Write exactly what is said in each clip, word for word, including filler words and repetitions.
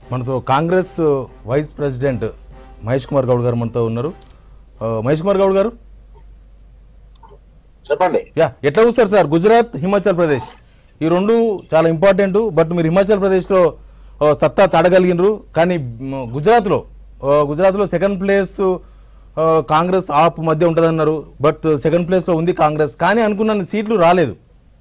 మనతో Congress vice president Mahesh Kumar Goud గారు మనతో ఉన్నారు. మహేష్ కుమార్ గౌడ్ గారు చెప్పండి. యా ఎట్లా చూస్తారు సార్, గుజరాత్ హిమాచల్ ప్రదేశ్ ఈ రెండు చాలా ఇంపార్టెంట్. బట్ మీరు హిమాచల్ ప్రదేశ్లో సత్తా చాడగలిగినరు, కానీ గుజరాత్లో గుజరాత్లో సెకండ్ ప్లేస్ కాంగ్రెస్ ఆప్ మధ్య ఉంటుందన్నారు. బట్ సెకండ్ ప్లేస్లో ఉంది కాంగ్రెస్, కానీ అనుకున్న సీట్లు రాలేదు.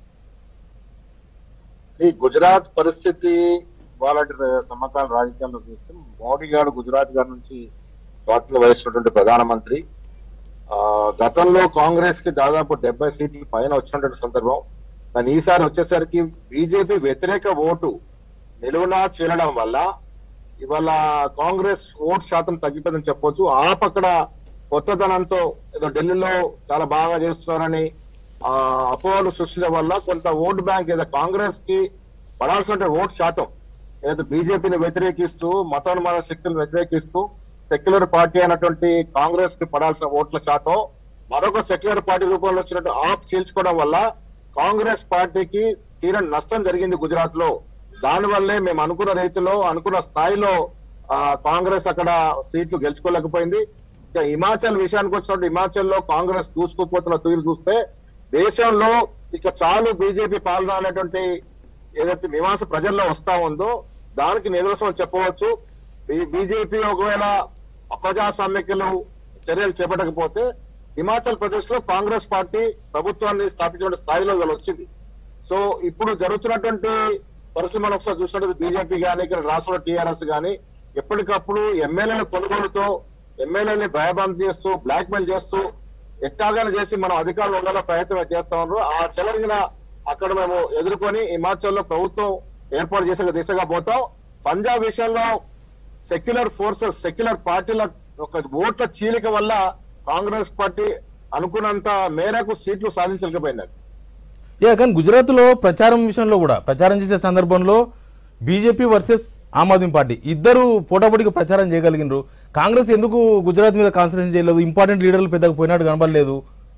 ఈ గుజరాత్ పరిస్థితి వాళ్ళ సమకాల రాజకీయాల్లో చూస్తే మోడీ గారు గుజరాత్ గారి నుంచి స్వాతంత్ర్యం వహిస్తున్నటువంటి ప్రధానమంత్రి. ఆ గతంలో కాంగ్రెస్ కి దాదాపు డెబ్బై సీట్ల పైన వచ్చినటువంటి సందర్భం. కానీ ఈసారి వచ్చేసరికి బీజేపీ వ్యతిరేక ఓటు నిలువునా చేరడం వల్ల ఇవాళ కాంగ్రెస్ ఓటు శాతం తగ్గిపోయిందని చెప్పొచ్చు. ఆప్ అక్కడ కొత్తదనంతో ఏదో ఢిల్లీలో చాలా బాగా చేస్తున్నారని ఆ అపోహలు సృష్టించడం వల్ల కొంత ఓటు బ్యాంక్ ఏదో కాంగ్రెస్ కి పడాల్సిన ఓటు శాతం ఏదో బీజేపీని వ్యతిరేకిస్తూ మతోన్మాద శక్తులను వ్యతిరేకిస్తూ సెక్యులర్ పార్టీ అయినటువంటి కాంగ్రెస్ కి పడాల్సిన ఓట్ల శాతం మరొక సెక్యులర్ పార్టీ రూపంలో వచ్చినట్టు ఆప్ చీల్చుకోవడం వల్ల కాంగ్రెస్ పార్టీకి తీరని నష్టం జరిగింది గుజరాత్ లో. దానివల్లే మేము అనుకున్న రీతిలో అనుకున్న స్థాయిలో ఆ కాంగ్రెస్ అక్కడ సీట్లు గెలుచుకోలేకపోయింది. ఇక హిమాచల్ విషయానికి వచ్చినట్టు హిమాచల్ లో కాంగ్రెస్ దూసుకుపోతున్న తీరు చూస్తే దేశంలో ఇక చాలు బీజేపీ పాలన అనేటువంటి ఏదైతే నివాస ప్రజల్లో వస్తా ఉందో దానికి నిదర్శనం చెప్పవచ్చు. బీజేపీ ఒకవేళ అప్రజాస్వామికలు చర్యలు చేపట్టకపోతే హిమాచల్ ప్రదేశ్ లో కాంగ్రెస్ పార్టీ ప్రభుత్వాన్ని స్థాపించిన స్థాయిలో వీళ్ళు వచ్చింది. సో ఇప్పుడు జరుగుతున్నటువంటి పరిస్థితి మనం ఒకసారి చూసినట్టు బీజేపీ కానీ ఇక్కడ రాష్ట్రంలో టీఆర్ఎస్ కానీ ఎప్పటికప్పుడు ఎమ్మెల్యేల కొనుగోలుతో ఎమ్మెల్యేని భయభ్రాంతి చేస్తూ బ్లాక్ మెయిల్ చేస్తూ ఎట్టాగానే చేసి మనం అధికారులు ఉండాలని ప్రయత్నం చేస్తా ఉన్నారు. ఆ చెలరిగిన అక్కడ మేము ఎదుర్కొని హిమాచల్లో ప్రభుత్వం ఏర్పాటు చేసే దిశగా పోతాం. పంజాబ్ విషయంలో సెక్యులర్ ఫోర్సెస్ సెక్యులర్ పార్టీల ఒక ఓట్ల చీలిక వల్ల కాంగ్రెస్ పార్టీ అనుకున్నంత మేరకు సీట్లు సాధించలేకపోయింది. యా కానీ గుజరాత్లో ప్రచారం విషయంలో కూడా ప్రచారం చేసే సందర్భంలో BJP versus Aam Aadmi party ఇద్దరు పోటాపోటీగా ప్రచారం చేయగలిగినారు. కాంగ్రెస్ ఎందుకు గుజరాత్ మీద కాన్సన్ట్రేషన్ చేయలేదు? ఇంపార్టెంట్ లీడర్లు పెద్దగా పోయినట్టు కనబడలేదు.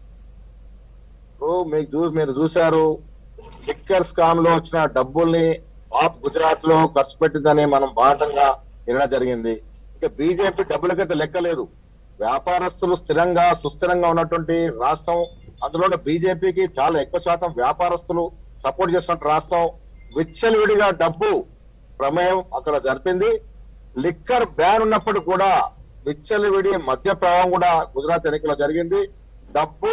మీకు మీరు చూశారు లిక్కర్ స్కామ్ లో వచ్చిన డబ్బుల్ని ఆప్ గుజరాత్ లో ఖర్చు పెట్టిందని మనం బాటంగా వినడం జరిగింది. ఇక బీజేపీ డబ్బులకైతే లెక్కలేదు. వ్యాపారస్తులు స్థిరంగా సుస్థిరంగా ఉన్నటువంటి రాష్ట్రం, అందులో బీజేపీకి చాలా ఎక్కువ శాతం వ్యాపారస్తులు సపోర్ట్ చేస్తున్న రాష్ట్రం. విచ్చలవిడిగా డబ్బు ప్రమేయం అక్కడ జరిపింది. లిక్కర్ బ్యాన్ ఉన్నప్పుడు కూడా విచ్చలవిడి మద్య ప్రవాహం కూడా గుజరాత్ ఎన్నికల్లో జరిగింది. డబ్బు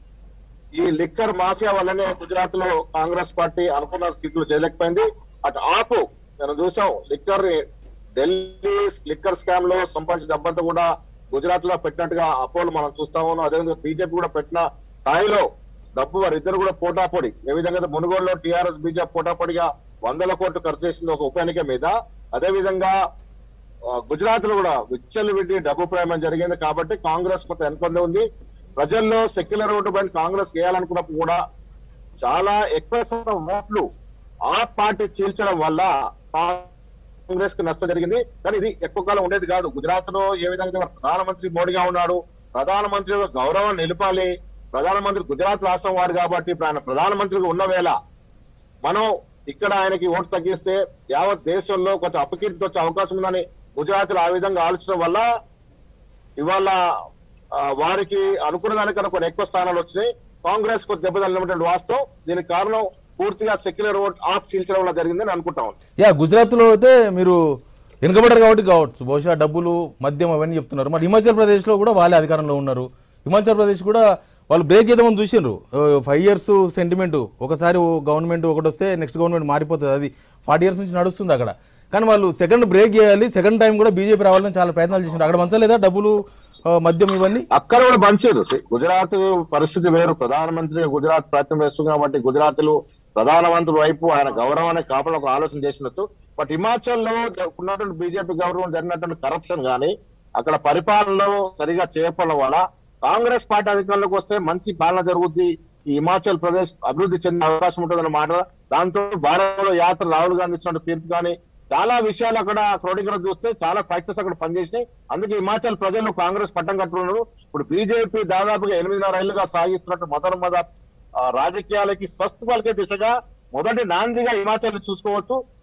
ఈ లిక్కర్ మాఫియా వల్లనే గుజరాత్ లో కాంగ్రెస్ పార్టీ అనుకున్న స్థితిలో చేయలేకపోయింది. అటు ఆపు మనం చూసాం లిక్కర్ ఢిల్లీ లిక్కర్ స్కామ్ లో సంపాదించిన డబ్బంతా కూడా గుజరాత్ లో పెట్టినట్టుగా అపోలు మనం చూస్తా ఉన్నాం. అదేవిధంగా బీజేపీ కూడా పెట్టిన స్థాయిలో డబ్బు వారు ఇద్దరు కూడా పోటాపోడి ఏ విధంగా మునుగోడులో టీఆర్ఎస్ బీజేపీ పోటాపోడిగా వందల కోట్లు ఖర్చు చేసింది ఒక ఉప ఎన్నిక మీద, అదేవిధంగా గుజరాత్ లో కూడా విచ్చలవిడి డబ్బు ప్రయాణం జరిగింది. కాబట్టి కాంగ్రెస్ కొంత వెనుకొంది ఉంది. ప్రజల్లో సెక్యులర్ ఓటు బ్యాంక్ కాంగ్రెస్ వేయాలనుకున్నప్పుడు కూడా చాలా ఎక్కువ శాతం ఓట్లు ఆ పార్టీ చీల్చడం వల్ల కాంగ్రెస్ కి నష్టం జరిగింది. కానీ ఇది ఎక్కువ కాలం ఉండేది కాదు. గుజరాత్ లో ఏ విధంగా ప్రధానమంత్రి మోడీగా ఉన్నాడు, ప్రధానమంత్రి గౌరవం నిలపాలి. ప్రధానమంత్రి గుజరాత్ రాష్ట్రం వాడు కాబట్టి ఇప్పుడు ఆయన ప్రధానమంత్రిగా ఉన్న వేళ మనం ఇక్కడ ఆయనకి ఓటు తగ్గిస్తే యావత్ దేశంలో కొంచెం అపకీర్తి వచ్చే అవకాశం ఉందని గుజరాత్ లో ఆ విధంగా ఆలోచన వల్ల ఇవాళ వారికి అనుకున్న దానికన్నా కొన్ని ఎక్కువ స్థానాలు వచ్చినాయి. కాంగ్రెస్ కు దెబ్బతలినటువంటి వాస్తవం. దీనికి కారణం పూర్తిగా సెక్యులర్ ఓట్ ఆప్ చీల్చడం వల్ల జరిగిందని అనుకుంటా ఉన్నాం. యా గుజరాత్ లో అయితే మీరు వెనుకబడ్డారు కాబట్టి కావచ్చు, బహుశా డబ్బులు మద్యం అవన్నీ చెప్తున్నారు. మరి హిమాచల్ ప్రదేశ్ లో కూడా వాళ్ళే అధికారంలో ఉన్నారు. హిమాచల్ ప్రదేశ్ కూడా వాళ్ళు బ్రేక్ చేద్దామని చూసిండ్రు. ఫైవ్ ఇయర్స్ సెంటిమెంట్, ఒకసారి గవర్నమెంట్ ఒకటి వస్తే నెక్స్ట్ గవర్నమెంట్ మారిపోతుంది. అది ఫార్టీ ఇయర్స్ నుంచి నడుస్తుంది అక్కడ. కానీ వాళ్ళు సెకండ్ బ్రేక్ చేయాలి, సెకండ్ టైం కూడా బీజేపీ రావాలని చాలా ప్రయత్నాలు చేసిండ్రు. అక్కడ మంచలేదా డబ్బులు మద్యం ఇవన్నీ? అక్కడ కూడా పంచారు. గుజరాత్ పరిస్థితి వేరు. ప్రధానమంత్రి గుజరాత్ ప్రయత్నం చేస్తుంది కాబట్టి గుజరాత్ లో ప్రధానమంత్రి వైపు ఆయన గౌరవాన్ని కాపాడ ఒక ఆలోచన చేసినట్టు. బట్ హిమాచల్ లో ఉన్నటువంటి బీజేపీ గవర్నమెంట్ జరిగినటువంటి కరప్షన్ గానీ అక్కడ పరిపాలనలో సరిగా చేయకపోవడం వల్ల కాంగ్రెస్ పార్టీ అధికారంలోకి వస్తే మంచి పాలన జరుగుద్ది, ఈ హిమాచల్ ప్రదేశ్ అభివృద్ధి చెందే అవకాశం ఉంటుందన్న మాట. దాంతో భారతలో యాత్ర రాహుల్ గాంధీ ఇచ్చిన తీర్పు కానీ చాలా విషయాలు అక్కడ క్రోడీకరణ చూస్తే చాలా ఫ్యాక్టర్స్ అక్కడ పనిచేసినాయి. అందుకే హిమాచల్ ప్రజలు కాంగ్రెస్ పట్టం కట్టుకున్నారు. ఇప్పుడు బీజేపీ దాదాపుగా ఎనిమిదిన్నర ఏళ్లుగా సాగిస్తున్నట్టు మొదటి రాజకీయాలకి స్వస్థ పలికే దిశగా మొదటి నాందిగా హిమాచల్ చూసుకోవచ్చు.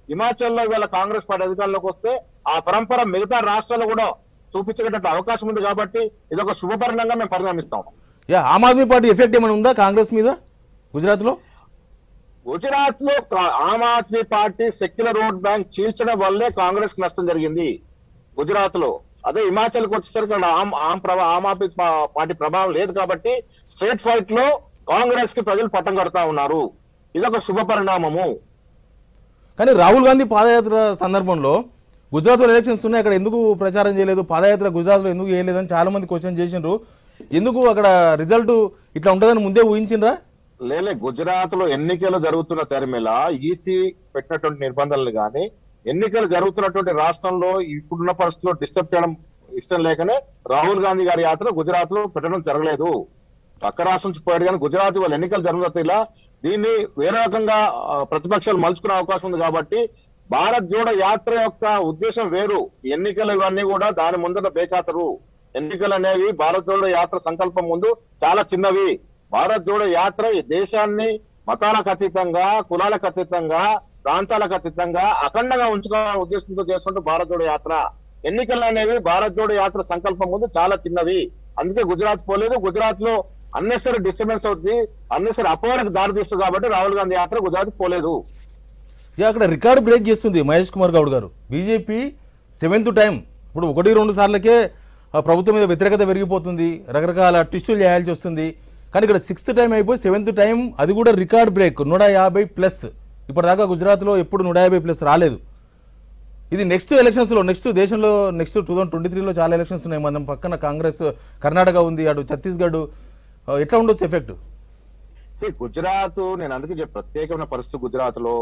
హిమాచల్లో ఇవాళ కాంగ్రెస్ పార్టీ అధికారంలోకి వస్తే ఆ పరంపర మిగతా రాష్ట్రాల్లో కూడా చూపించేటట్టు అవకాశం ఉంది కాబట్టి ఇది ఒక శుభ పరిణామంగా మేము పరిగణిస్తాం. Yeah Aam Aadmi party effect ఏమైనా ఉందా కాంగ్రెస్ మీద గుజరాత్ లో? గుజరాత్ లో Aam Aadmi party secular vote bank చీల్చడం వల్లే కాంగ్రెస్ కి నష్టం జరిగింది గుజరాత్ లో. అదే హిమాచల్కి వచ్చేసరికి ఆమ్ ఆమ్ ప్రభా ఆమ్ ఆద్మీ పార్టీ ప్రభావం లేదు కాబట్టి స్ట్రేట్ ఫైట్ లో కాంగ్రెస్ కి ప్రజలు పట్టం కడతా ఉన్నారు. ఇదొక శుభ పరిణామము. కానీ రాహుల్ గాంధీ పాదయాత్ర సందర్భంలో గుజరాత్ లో ఎలక్షన్స్ ఉన్నాయి, అక్కడ ఎందుకు ప్రచారం చేయలేదు, పాదయాత్ర గుజరాత్ లో ఎందుకు చేయలేదని చాలా మంది క్వశ్చన్ చేసిండ్రు. ఎందుకు అక్కడ రిజల్ట్ ఇట్లా ఉంటుందని ముందే ఊహించిండ్రా? లేలే, గుజరాత్ లో ఎన్నికలు జరుగుతున్న తెరమేళ ఈసీ పెట్టినటువంటి నిబంధనలు కానీ ఎన్నికలు జరుగుతున్నటువంటి రాష్ట్రంలో ఇప్పుడున్న పరిస్థితుల్లో డిస్టర్బ్ చేయడం ఇష్టం లేకనే రాహుల్ గాంధీ గారి యాత్ర గుజరాత్ లో పెట్టడం జరగలేదు. పక్క రాష్ట్రం నుంచి పోయాడు కానీ గుజరాత్ వాళ్ళు ఎన్నికలు జరుగుతాయి. ఇలా దీన్ని వేరే రకంగా ప్రతిపక్షాలు మలుచుకునే అవకాశం ఉంది కాబట్టి భారత్ జోడో యాత్ర యొక్క ఉద్దేశం వేరు. ఎన్నికలు ఇవన్నీ కూడా దాని ముందర బేఖాతరు. ఎన్నికలు అనేవి భారత్ జోడో యాత్ర సంకల్పం ముందు చాలా చిన్నవి. భారత్ జోడో యాత్ర ఈ దేశాన్ని మతాలకు అతీతంగా, కులాలకు అతీతంగా, ప్రాంతాలకు అతీతంగా అఖండంగా ఉంచుకోవాలనే ఉద్దేశంతో చేస్తుంటే భారత్ జోడో యాత్ర. ఎన్నికలు అనేవి భారత్ జోడో యాత్ర సంకల్పం ముందు చాలా చిన్నవి. అందుకే గుజరాత్ పోలేదు. గుజరాత్ లో అన్నెసరీ డిస్టర్బెన్స్ అవుతుంది, అన్నెసరీ అపోహలకు దారి తీస్తుంది కాబట్టి రాహుల్ గాంధీ యాత్ర గుజరాత్ పోలేదు. అక్కడ రికార్డు బ్రేక్ చేస్తుంది మహేష్ కుమార్ గౌడ్ గారు. బీజేపీ సెవెంత్ టైం ఇప్పుడు ఒకటి రెండు సార్లకే ప్రభుత్వం మీద వ్యతిరేకత పెరిగిపోతుంది, రకరకాల ట్విస్టులు చేయాల్సి వస్తుంది. కానీ ఇక్కడ సిక్స్త్ టైం అయిపోయి సెవెంత్ టైం, అది కూడా రికార్డ్ బ్రేక్ నూట యాభై ప్లస్. ఇప్పటిదాకా గుజరాత్లో ఎప్పుడు నూట యాభై ప్లస్ రాలేదు. ఇది నెక్స్ట్ ఎలక్షన్స్లో, నెక్స్ట్ దేశంలో నెక్స్ట్ టూ థౌసండ్ ట్వంటీ త్రీలో చాలా ఎలక్షన్స్ ఉన్నాయి. మనం పక్కన కాంగ్రెస్ కర్ణాటక ఉంది, అటు ఛత్తీస్గఢ్. ఎట్లా ఉండొచ్చు ఎఫెక్ట్? గుజరాత్ నేను అందుకే చెప్పి ప్రత్యేకమైన పరిస్థితి గుజరాత్ లో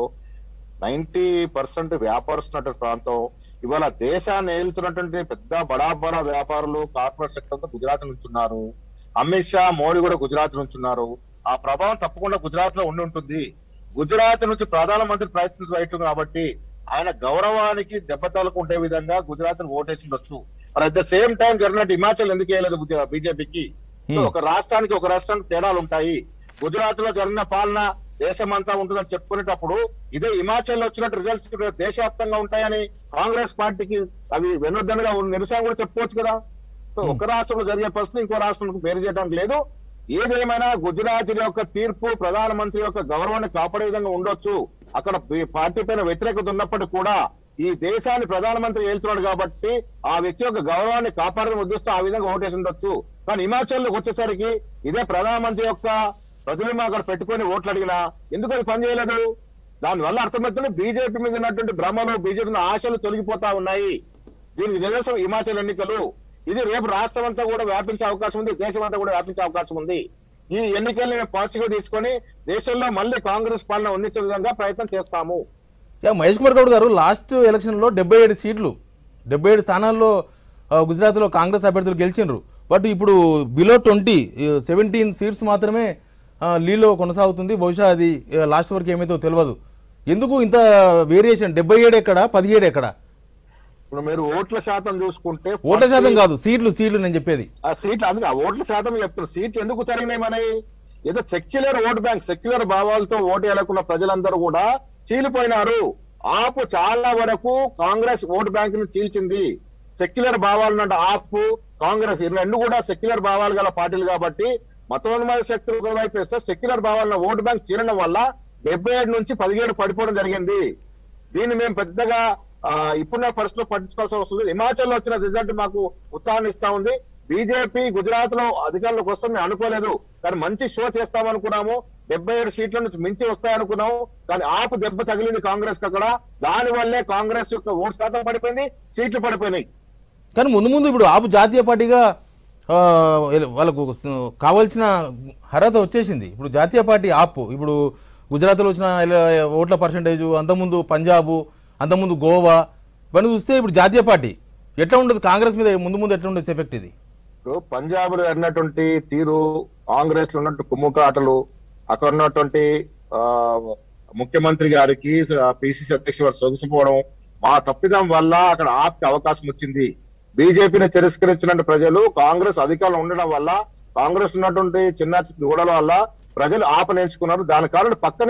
నైన్టీ పర్సెంట్ వ్యాపారస్తున్న ప్రాంతం. ఇవాళ దేశాన్ని ఏలుతున్నటువంటి పెద్ద బడా బడా వ్యాపారులు కార్పొరేట్ సెక్టర్ తో గుజరాత్ నుంచి ఉన్నారు. అమిత్ షా, మోడీ కూడా గుజరాత్ నుంచి ఉన్నారు. ఆ ప్రభావం తప్పకుండా గుజరాత్ లో ఉండి ఉంటుంది. గుజరాత్ నుంచి ప్రధానమంత్రి ప్రయత్నించడం కాబట్టి ఆయన గౌరవానికి దెబ్బతలకు ఉండే విధంగా గుజరాత్ ను ఓటేసి ఉండొచ్చు. మరి అట్ ద సేమ్ టైం జరిగినట్టు హిమాచల్ ఎందుకు వేయలేదు బీజేపీకి? ఒక రాష్ట్రానికి ఒక రాష్ట్రానికి తేడాలు ఉంటాయి. గుజరాత్ లో జరిగిన పాలన దేశమంతా ఉంటుందని చెప్పుకునేటప్పుడు ఇదే హిమాచల్ లో వచ్చినట్టు రిజల్ట్స్ దేశవ్యాప్తంగా ఉంటాయని కాంగ్రెస్ పార్టీకి అవి వెనుదన్నుగా నిరసన కూడా చెప్పుకోవచ్చు కదా. సో ఒక రాష్ట్రంలో జరిగే పరిస్థితి ఇంకో రాష్ట్రానికి పేరు చేయడానికి లేదు. ఏదేమైనా గుజరాత్ యొక్క తీర్పు ప్రధానమంత్రి యొక్క గౌరవాన్ని కాపాడే విధంగా ఉండొచ్చు. అక్కడ పార్టీ పైన వ్యతిరేకత ఉన్నప్పటికీ కూడా ఈ దేశాన్ని ప్రధానమంత్రి ఏలుతున్నాడు కాబట్టి ఆ వ్యక్తి యొక్క గౌరవాన్ని కాపాడడం ఉద్దేశం ఆ విధంగా ఓటేసి ఉండొచ్చు. కానీ హిమాచల్ వచ్చేసరికి ఇదే ప్రధానమంత్రి యొక్క ప్రతినిధి అక్కడ పెట్టుకొని ఓట్లు అడిగినా ఎందుకు అది పనిచేయలేదు? దానివల్ల అర్థమవుతుంది బీజేపీ మీద ఉన్నటువంటి భ్రమలు, బీజేపీ ఆశలు తొలగిపోతా ఉన్నాయి. దీనికి నిదర్శనం హిమాచల్ ఎన్నికలు. ఇది రేపు రాష్ట్రం అంతా కూడా వ్యాపించే అవకాశం ఉంది, దేశం అంతా కూడా వ్యాపించే అవకాశం ఉంది. ఈ ఎన్నికల్ని మేము పాజిటివ్ గా తీసుకొని దేశంలో మళ్ళీ కాంగ్రెస్ పాలన అందించే విధంగా ప్రయత్నం చేస్తాము. మహేష్ కుమార్ గౌడ్ గారు, లాస్ట్ ఎలక్షన్ లో డెబ్బై ఏడు సీట్లు డెబ్బై ఏడు స్థానాల్లో గుజరాత్ లో కాంగ్రెస్ అభ్యర్థులు గెలిచిండ్రు. బట్ ఇప్పుడు బిలో ట్వంటీ సెవెంటీన్ సీట్స్ మాత్రమే లీలో కొనసాగుతుంది. బహుశా అది లాస్ట్ వరకు ఏమైతే తెలియదు. ఎందుకు ఇంత వేరియేషన్? డెబ్బై ఏడు ఎక్కడ, పదిహేడు ఎక్కడ? ఇప్పుడు మీరు ఓట్ల శాతం చూసుకుంటే, ఓట్ల శాతం కాదు సీట్లు సీట్లు నేను చెప్పేది. ఆ సీట్లు అందుకే ఆ ఓట్ల శాతం చెప్తున్నారు. సీట్లు ఎందుకు తరిగినాయి మనవి? ఏదో సెక్యులర్ ఓట్ బ్యాంక్, సెక్యులర్ భావాలతో ఓటు వేయకున్న ప్రజలందరూ కూడా చీలిపోయినారు. ఆపు చాలా వరకు కాంగ్రెస్ ఓటు బ్యాంక్ ను చీల్చింది. సెక్యులర్ భావాలు ఆపు, కాంగ్రెస్ ఈ రెండు కూడా సెక్యులర్ భావాలు గల పార్టీలు కాబట్టి మతోన్మాద శక్తులు వైపు వేస్తే సెక్యులర్ భావాలను ఓటు బ్యాంక్ చీలడం వల్ల డెబ్బై ఏడు నుంచి పదిహేడు పడిపోవడం జరిగింది. దీన్ని మేము పెద్దగా ఇప్పుడున్న పరిస్థితుల్లో పట్టించుకోవాల్సిన అవసరం లేదు. హిమాచల్ లో వచ్చిన రిజల్ట్ మాకు ఉత్సాహాన్ని ఇస్తా ఉంది. బీజేపీ గుజరాత్ లో అధికారంలోకి వస్తాం మేము అనుకోలేదు, కానీ మంచి షో చేస్తామనుకున్నాము. డెబ్బై ఏడు సీట్ల నుంచి మించి వస్తాయనుకున్నాము, కానీ ఆపు దెబ్బ తగిలింది కాంగ్రెస్ కి. అక్కడ దాని వల్లే కాంగ్రెస్ యొక్క ఓటు శాతం పడిపోయింది, సీట్లు పడిపోయినాయి. కానీ ముందు ముందు ఇప్పుడు ఆపు జాతీయ పార్టీగా వాళ్ళకు కావాల్సిన అర్హత వచ్చేసింది. ఇప్పుడు జాతీయ పార్టీ ఆపు ఇప్పుడు గుజరాత్లో వచ్చిన ఓట్ల పర్సంటేజ్, అంతకుముందు పంజాబ్, అంతకుముందు గోవా, ఇవన్నీ చూస్తే ఇప్పుడు జాతీయ పార్టీ ఎట్లా ఉండదు కాంగ్రెస్ మీద ముందు ముందు ఎట్లా ఉండదు ఎఫెక్ట్ ఇది? ఇప్పుడు పంజాబ్ లో ఉన్నటువంటి తీరు, కాంగ్రెస్ లో ఉన్నట్టు కుమ్ముకాటలు, అక్కడ ఉన్నటువంటి ఆ ముఖ్యమంత్రి గారికి పిసిసి అధ్యక్షుడు వారు సొగసిపోవడం, మా తప్పిదం వల్ల అక్కడ ఆప్కి అవకాశం వచ్చింది. బీజేపీని తిరస్కరించిన ప్రజలు కాంగ్రెస్ అధికారంలో ఉండడం వల్ల, కాంగ్రెస్ ఉన్నటువంటి చిన్న గోడల వల్ల ప్రజలు ఆపనేర్చుకున్నారు. దాని కారణం పక్కనే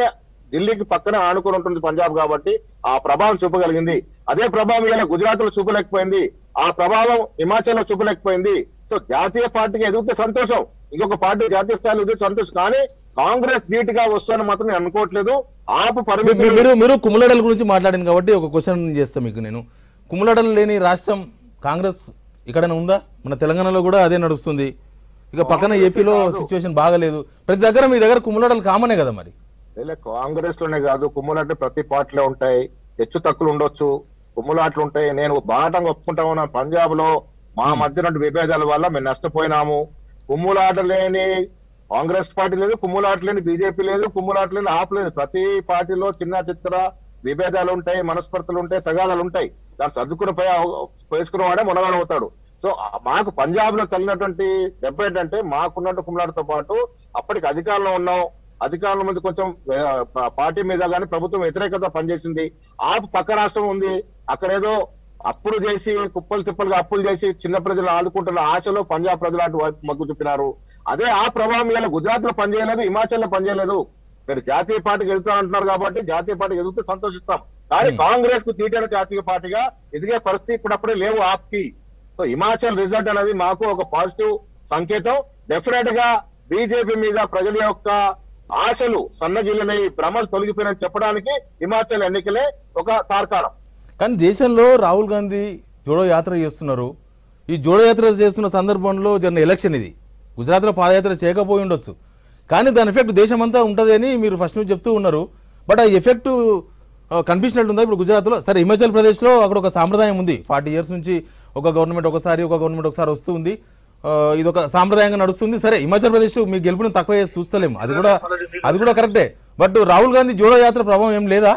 ఢిల్లీకి పక్కనే ఆనుకొని ఉంటుంది పంజాబ్ కాబట్టి ఆ ప్రభావం చూపగలిగింది. అదే ప్రభావం ఇలా గుజరాత్ లో చూపలేకపోయింది, ఆ ప్రభావం హిమాచల్ లో చూపలేకపోయింది. సో జాతీయ పార్టీకి ఎదిగితే సంతోషం, ఇంకొక పార్టీ జాతీయ స్థాయిలో ఎదిగితే సంతోషం, కానీ కాంగ్రెస్ ధీటుగా వస్తానని మాత్రం నేను అనుకోవట్లేదు. ఆపు పరిమితి మీరు మీరు కుమ్ములాటల గురించి మాట్లాడింది కాబట్టి ఒక క్వశ్చన్ చేస్తాను మీకు నేను. కుమ్ములాటలు లేని రాష్ట్రం కాంగ్రెస్ ఇక్కడైనా ఉందా? మన తెలంగాణలో కూడా అదే నడుస్తుంది. ఇక పక్కన ఏపీలో సిచ్యువేషన్ బాగలేదు. ప్రతి దగ్గర మీ దగ్గర కుమ్ములాటలు కామనే కదా మరి. కాంగ్రెస్ లోనే కాదు, కుమ్ములాట్లు ప్రతి పార్టీలో ఉంటాయి, హెచ్చు తక్కువలు ఉండొచ్చు, కుమ్ములాట్లు ఉంటాయి. నేను బాటంగా ఒప్పుకుంటా ఉన్నాను, పంజాబ్ లో మా మధ్య విభేదాల వల్ల మేము నష్టపోయినాము. కుమ్ములాట లేని కాంగ్రెస్ పార్టీ లేదు, కుమ్ములాట లేని బీజేపీ లేదు, కుమ్ములాట లేని ఆప్ లేదు. ప్రతి పార్టీలో చిన్న చిత్ర విభేదాలు ఉంటాయి, మనస్పర్ధలు ఉంటాయి, తగాదాలు ఉంటాయి. దాన్ని సర్దుకుని పోసుకునేవాడే మునగాడు అవుతాడు. సో మాకు పంజాబ్ లో కలిగినటువంటి దెబ్బ ఏంటంటే, మాకున్నట్టు కుమ్ములాటతో పాటు అప్పటికి అధికారంలో ఉన్నాం, అధికారుల మీద కొంచెం పార్టీ మీద కానీ ప్రభుత్వం వ్యతిరేకత పనిచేసింది. ఆపు పక్క రాష్ట్రం ఉంది, అక్కడేదో అప్పులు చేసి కుప్పలు తిప్పలుగా అప్పులు చేసి చిన్న ప్రజలు ఆదుకుంటున్న ఆశలో పంజాబ్ ప్రజలు అటు మొగ్గు చూపినారు. అదే ఆ ప్రభావం ఇలా గుజరాత్ లో పనిచేయలేదు, హిమాచల్ లో పనిచేయలేదు. మీరు జాతీయ పార్టీకి ఎదుగుతానంటున్నారు కాబట్టి జాతీయ పార్టీకి ఎదిగితే సంతోషిస్తాం, కానీ కాంగ్రెస్ కు తీటైన జాతీయ పార్టీగా ఎదిగే పరిస్థితి ఇప్పుడప్పుడే లేవు ఆప్కి. సో హిమాచల్ రిజల్ట్ అనేది మాకు ఒక పాజిటివ్ సంకేతం. డెఫినెట్ గా బీజేపీ మీద ప్రజల యొక్క ఆశలు సన్నగిల్లని, భ్రమలు తొలగిపోయినని చెప్పడానికి హిమాచల్ ఎన్నికలే ఒక తార్కాణం. కానీ దేశంలో రాహుల్ గాంధీ జోడో యాత్ర చేస్తున్నారు. ఈ జోడో యాత్ర చేస్తున్న సందర్భంలో జరిగిన ఎలక్షన్ ఇది. గుజరాత్లో పాదయాత్ర చేయకపోయి ఉండొచ్చు, కానీ దాని ఎఫెక్ట్ దేశం అంతా ఉంటుంది అని మీరు ఫస్ట్ నుంచి చెప్తూ ఉన్నారు. బట్ ఆ ఎఫెక్ట్ కనిపించినట్టుందా ఇప్పుడు గుజరాత్లో? సరే, హిమాచల్ ప్రదేశ్లో అక్కడ ఒక సాంప్రదాయం ఉంది, ఫార్టీ ఇయర్స్ నుంచి ఒక గవర్నమెంట్ ఒకసారి ఒక గవర్నమెంట్ ఒకసారి వస్తూ ఉంది, ఇది ఒక సాంప్రదాయంగా నడుస్తుంది. సరే, హిమాచల్ ప్రదేశ్ మీ గెలుపుని తక్కువ చేసి చూస్తలేము, అది కూడా అది కూడా కరెక్టే. బట్ రాహుల్ గాంధీ జోడో యాత్ర ప్రభావం ఏం లేదా?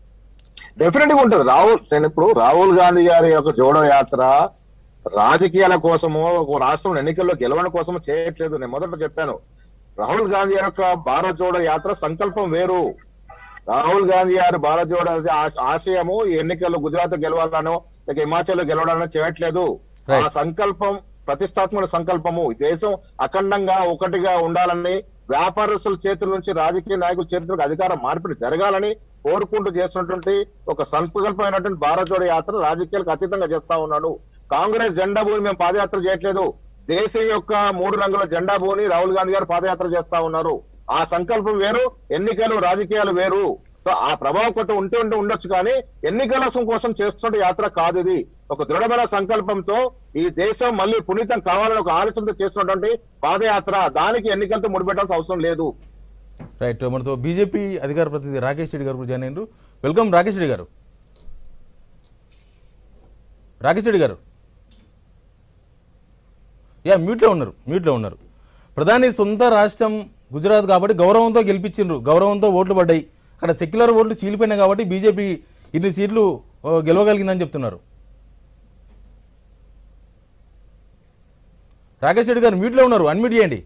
డెఫినెట్ గా ఉంటుంది. రాహుల్ నేను ఇప్పుడు రాహుల్ గాంధీ గారి యొక్క జోడో యాత్ర రాజకీయాల కోసమో ఒక రాష్ట్రం ఎన్నికల్లో గెలవడం కోసమో చేయట్లేదు. నేను మొదట చెప్పాను, రాహుల్ గాంధీ యొక్క భారత్ జోడో యాత్ర సంకల్పం వేరు. రాహుల్ గాంధీ గారి భారత్ జోడో ఆశయము ఎన్నికల్లో గుజరాత్ గెలవాలనో లేక హిమాచల్ లో గెలవాలనో చేయట్లేదు. ఆ సంకల్పం ప్రతిష్టాత్మక సంకల్పము. దేశం అఖండంగా ఒకటిగా ఉండాలని, వ్యాపారస్తుల చేతుల నుంచి రాజకీయ నాయకుల చేతులకు అధికారం మార్పిడి జరగాలని కోరుకుంటూ చేస్తున్నటువంటి ఒక సంకల్పమైనటువంటి భారత్ జోడో యాత్ర రాజకీయాలకు అతీతంగా చేస్తా ఉన్నాడు. కాంగ్రెస్ జెండా భూమి మేము పాదయాత్ర చేయట్లేదు, దేశం యొక్క మూడు రంగుల జెండా భూమిని రాహుల్ గాంధీ గారు పాదయాత్ర చేస్తా ఉన్నారు. ఆ సంకల్పం వేరు, ఎన్నికలు రాజకీయాలు వేరు. సో ఆ ప్రభావం కొంత ఉంటే ఉంటే ఉండొచ్చు, కానీ ఎన్నికల కోసం చేస్తున్న యాత్ర కాదు ఇది. ఒక దృఢమైన సంకల్పంతో ఈ దేశం మళ్ళీ పునీతం కావాలని ఒక ఆలోచనతో చేస్తున్నటువంటి పాదయాత్ర, దానికి ఎన్నికలతో ముడిపెట్టాల్సిన అవసరం లేదు. రైట్, మనతో బీజేపీ అధికార ప్రతినిధి రాకేష్ రెడ్డి గారు జాయిన్ అయ్యారు. వెల్కమ్ రాకేష్ రెడ్డి గారు. రాకేష్ రెడ్డి గారు యా మ్యూట్లో ఉన్నారు మ్యూట్లో ఉన్నారు ప్రధాని సొంత రాష్ట్రం గుజరాత్ కాబట్టి గౌరవంతో గెలిపించిండ్రు, గౌరవంతో ఓట్లు పడ్డాయి. అక్కడ సెక్యులర్ ఓట్లు చీలిపోయినాయి కాబట్టి బీజేపీ ఇన్ని సీట్లు గెలవగలిగిందని చెప్తున్నారు. రాకేష్ రెడ్డి గారు మ్యూట్లో ఉన్నారు, అన్మ్యూట్ చేయండి.